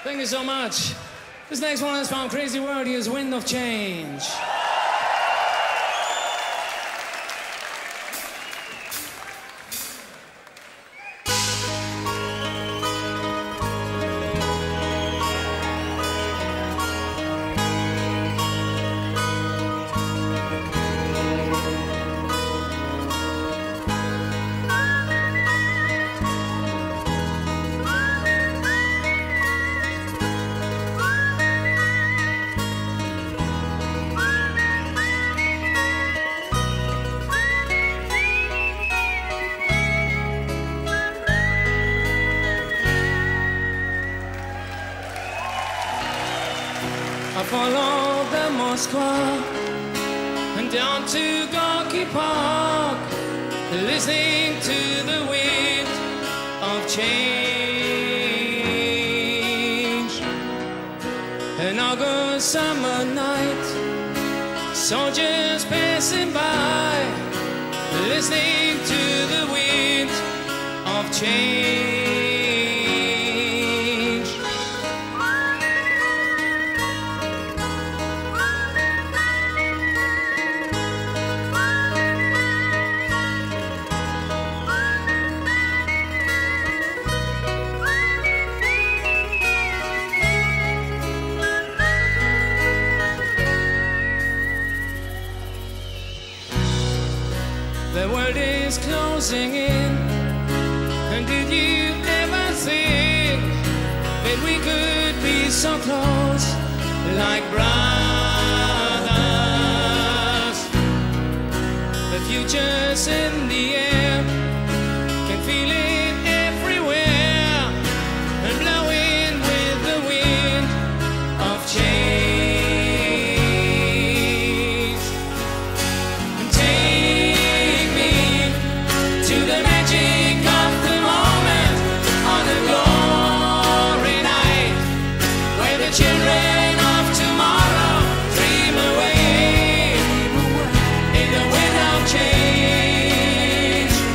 Thank you so much. This next one is from Crazy World. Here's Wind of Change. I followed the Moskva and down to Gorky Park, listening to the wind of change. An August summer night, soldiers passing by, listening to the wind of change. The world is closing in, and did you ever think that we could be so close, like brothers? The future's in the air, can feel it everywhere, and blowing with the wind of change. Children of tomorrow dream away in the wind of change.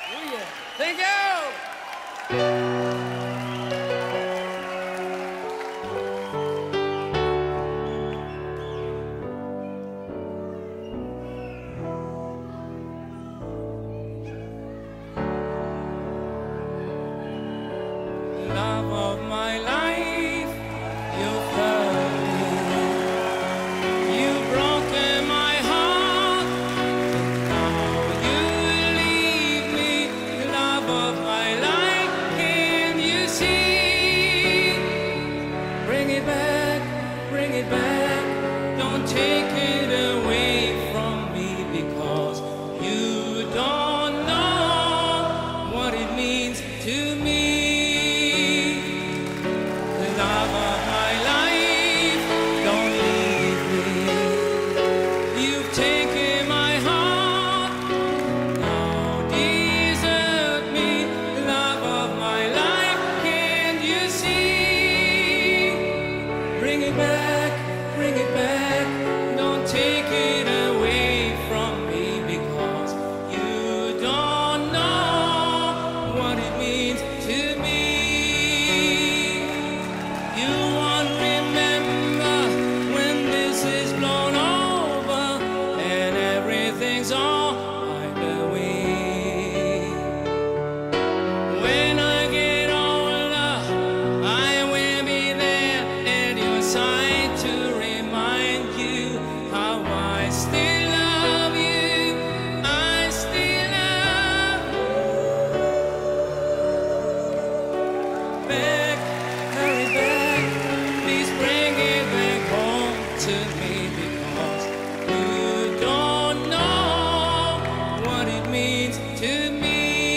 Oh, yeah. Thank you. Love of my life, you've hurt me. You've broken my heart. Now you leave me. Love of my life, can you see? Bring it back, bring it back. Don't take it away from me, because you don't know what it means to me. Love of my life, don't leave me. You've taken my heart, now desert me. Love of my life, can't you see? Bring it back, bring it back. Don't take it away from me, because you don't know what it means to me. You won't remember when this is blown over and everything's all wiped away. When I get older, I will be there at your side to remind you how I still love you. I still love you. Back, hurry back, please bring it back home to me, because you don't know what it means to me.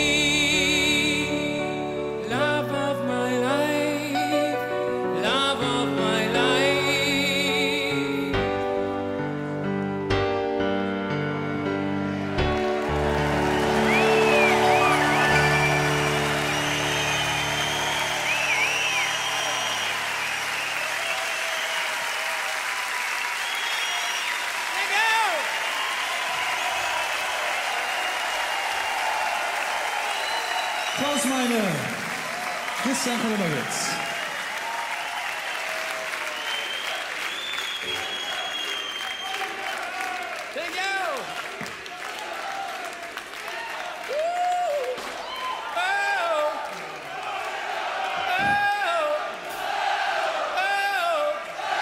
Love of my life, love of my life. Thank you. Klaus Meine, Christian Kolomowitz. Thank you. Woo. Oh. Oh. Oh.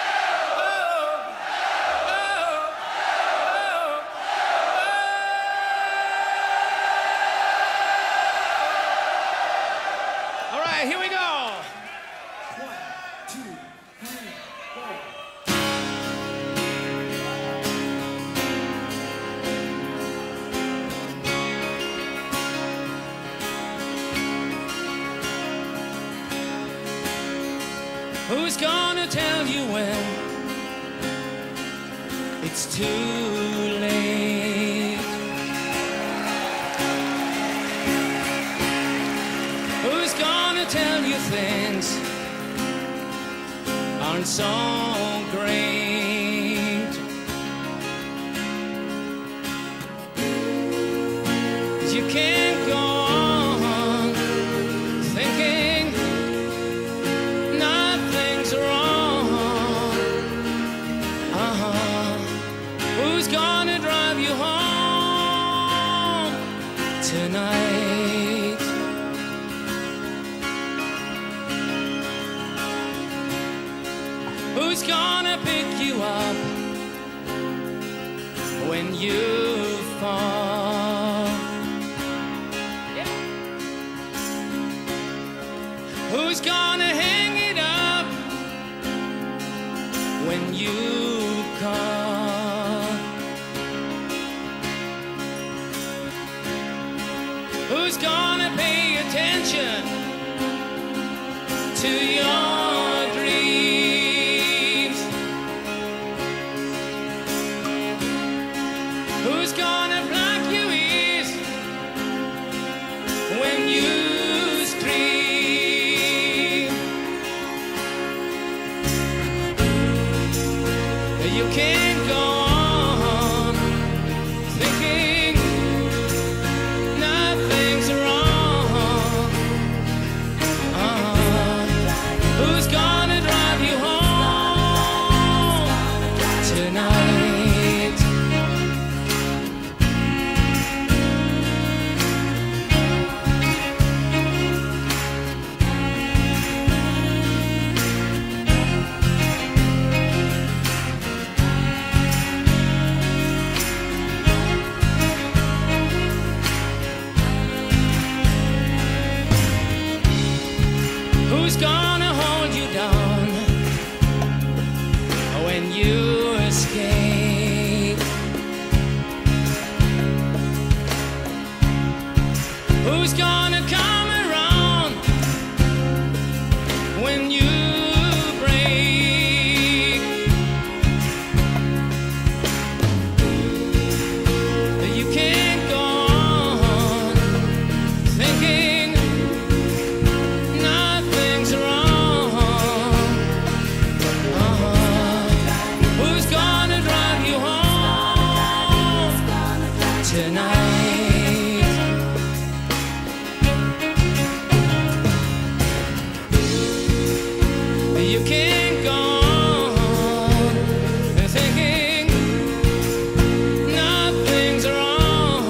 All right, here we go. 1, 2, 3, 4. Who's gonna tell you when it's too late? Who's gonna tell you things aren't so great? 'Cause you can't go on thinking nothing's wrong. Who's gonna drive you home tonight? Who's gonna pick you up when you fall? Yeah. Who's gonna hang it up when you call? Who's gonna pay attention to your dreams? Who's gonna block your ears when you scream? You can't go on thinking nothing's wrong. Who's gonna hold you down when you escape? Who's gonna come around when you break? You can't go on thinking nothing's wrong. Who's gonna drive you home tonight? You can't go on thinking nothing's wrong.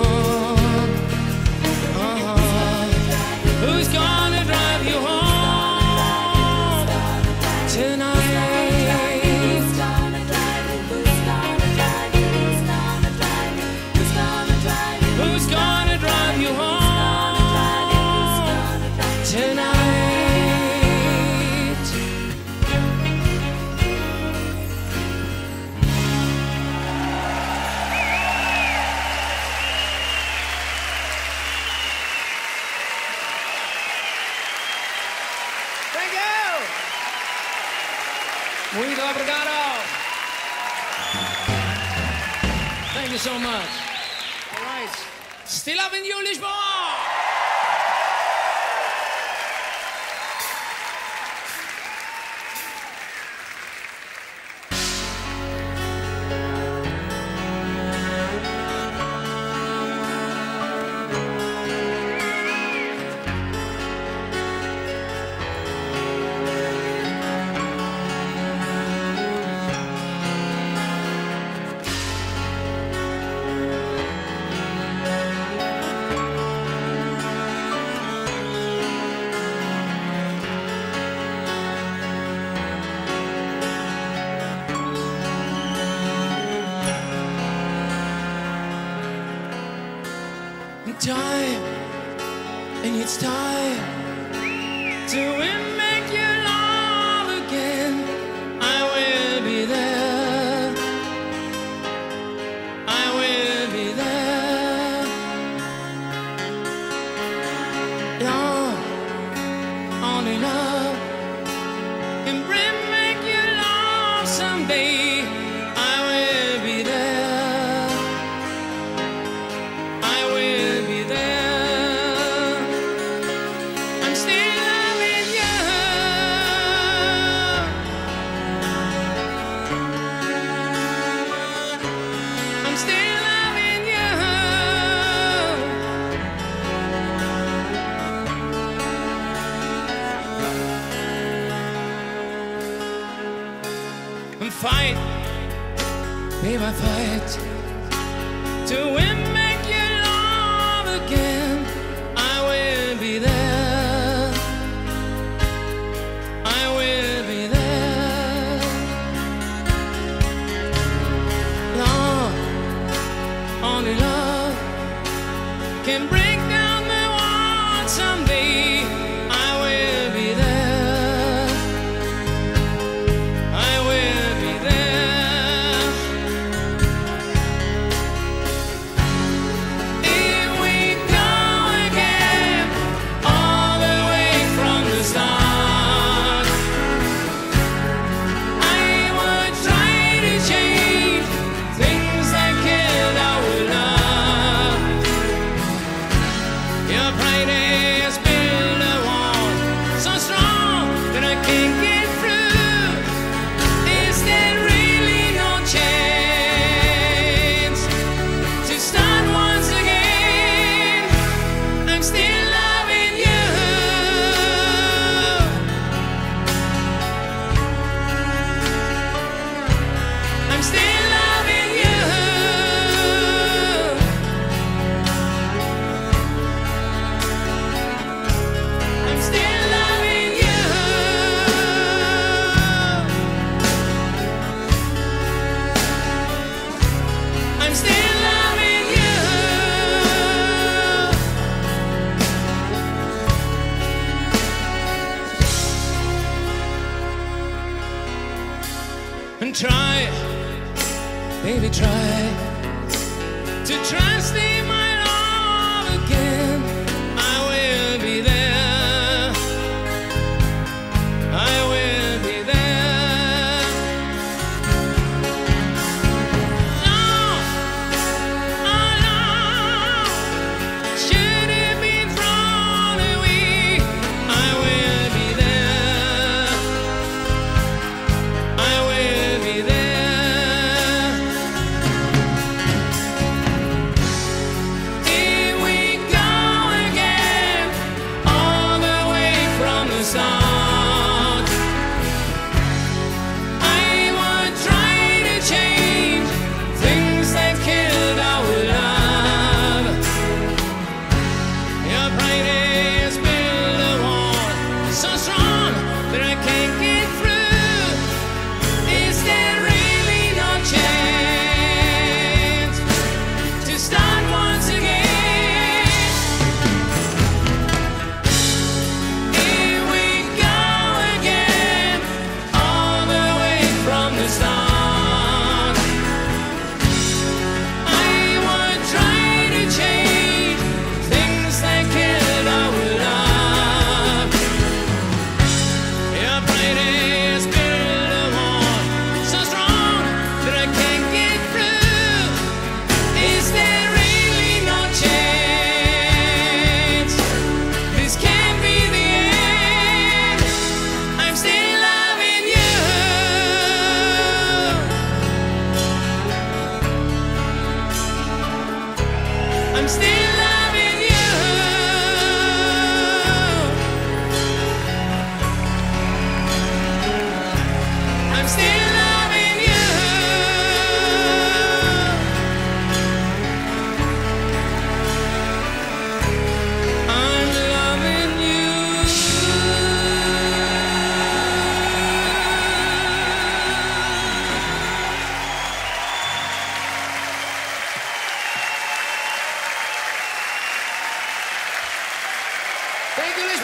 Who's gonna drive you home tonight? Who's gonna drive you? Who's gonna drive you? Who's gonna drive you? Who's gonna drive you? Who's gonna drive you home tonight? Thank you. Muito obrigado. Thank you so much. All right. Still loving you, Lisboa. Time, and it's time to make you love again. I will be there. I will be there. Love, only love can make you love someday. I will be there. I will be there. I'm still loving you. I'm still loving you. And fight, baby, fight to make you love again. I will be there. I will be there. Love, only love can break down the wall someday. I will be there. I will be there. If we go Try, baby, try to trust in my love again. I will be there. I will be there. Love, our love should have been thrown away. I will be there. I will be there. Here we go again, all the way from the start. I would try to change things that killed our love. Your pride has built a wall so strong that I can't get through. Is there really no chance to start once again? Here we go again, all the way from the start. I would try to change things that killed our love. Your pride has built a wall so strong that I can't get through. Is there really no chance? This can't be the end. I'm still loving you. I'm still loving you. I'm still loving you. I'm loving you. Thank you,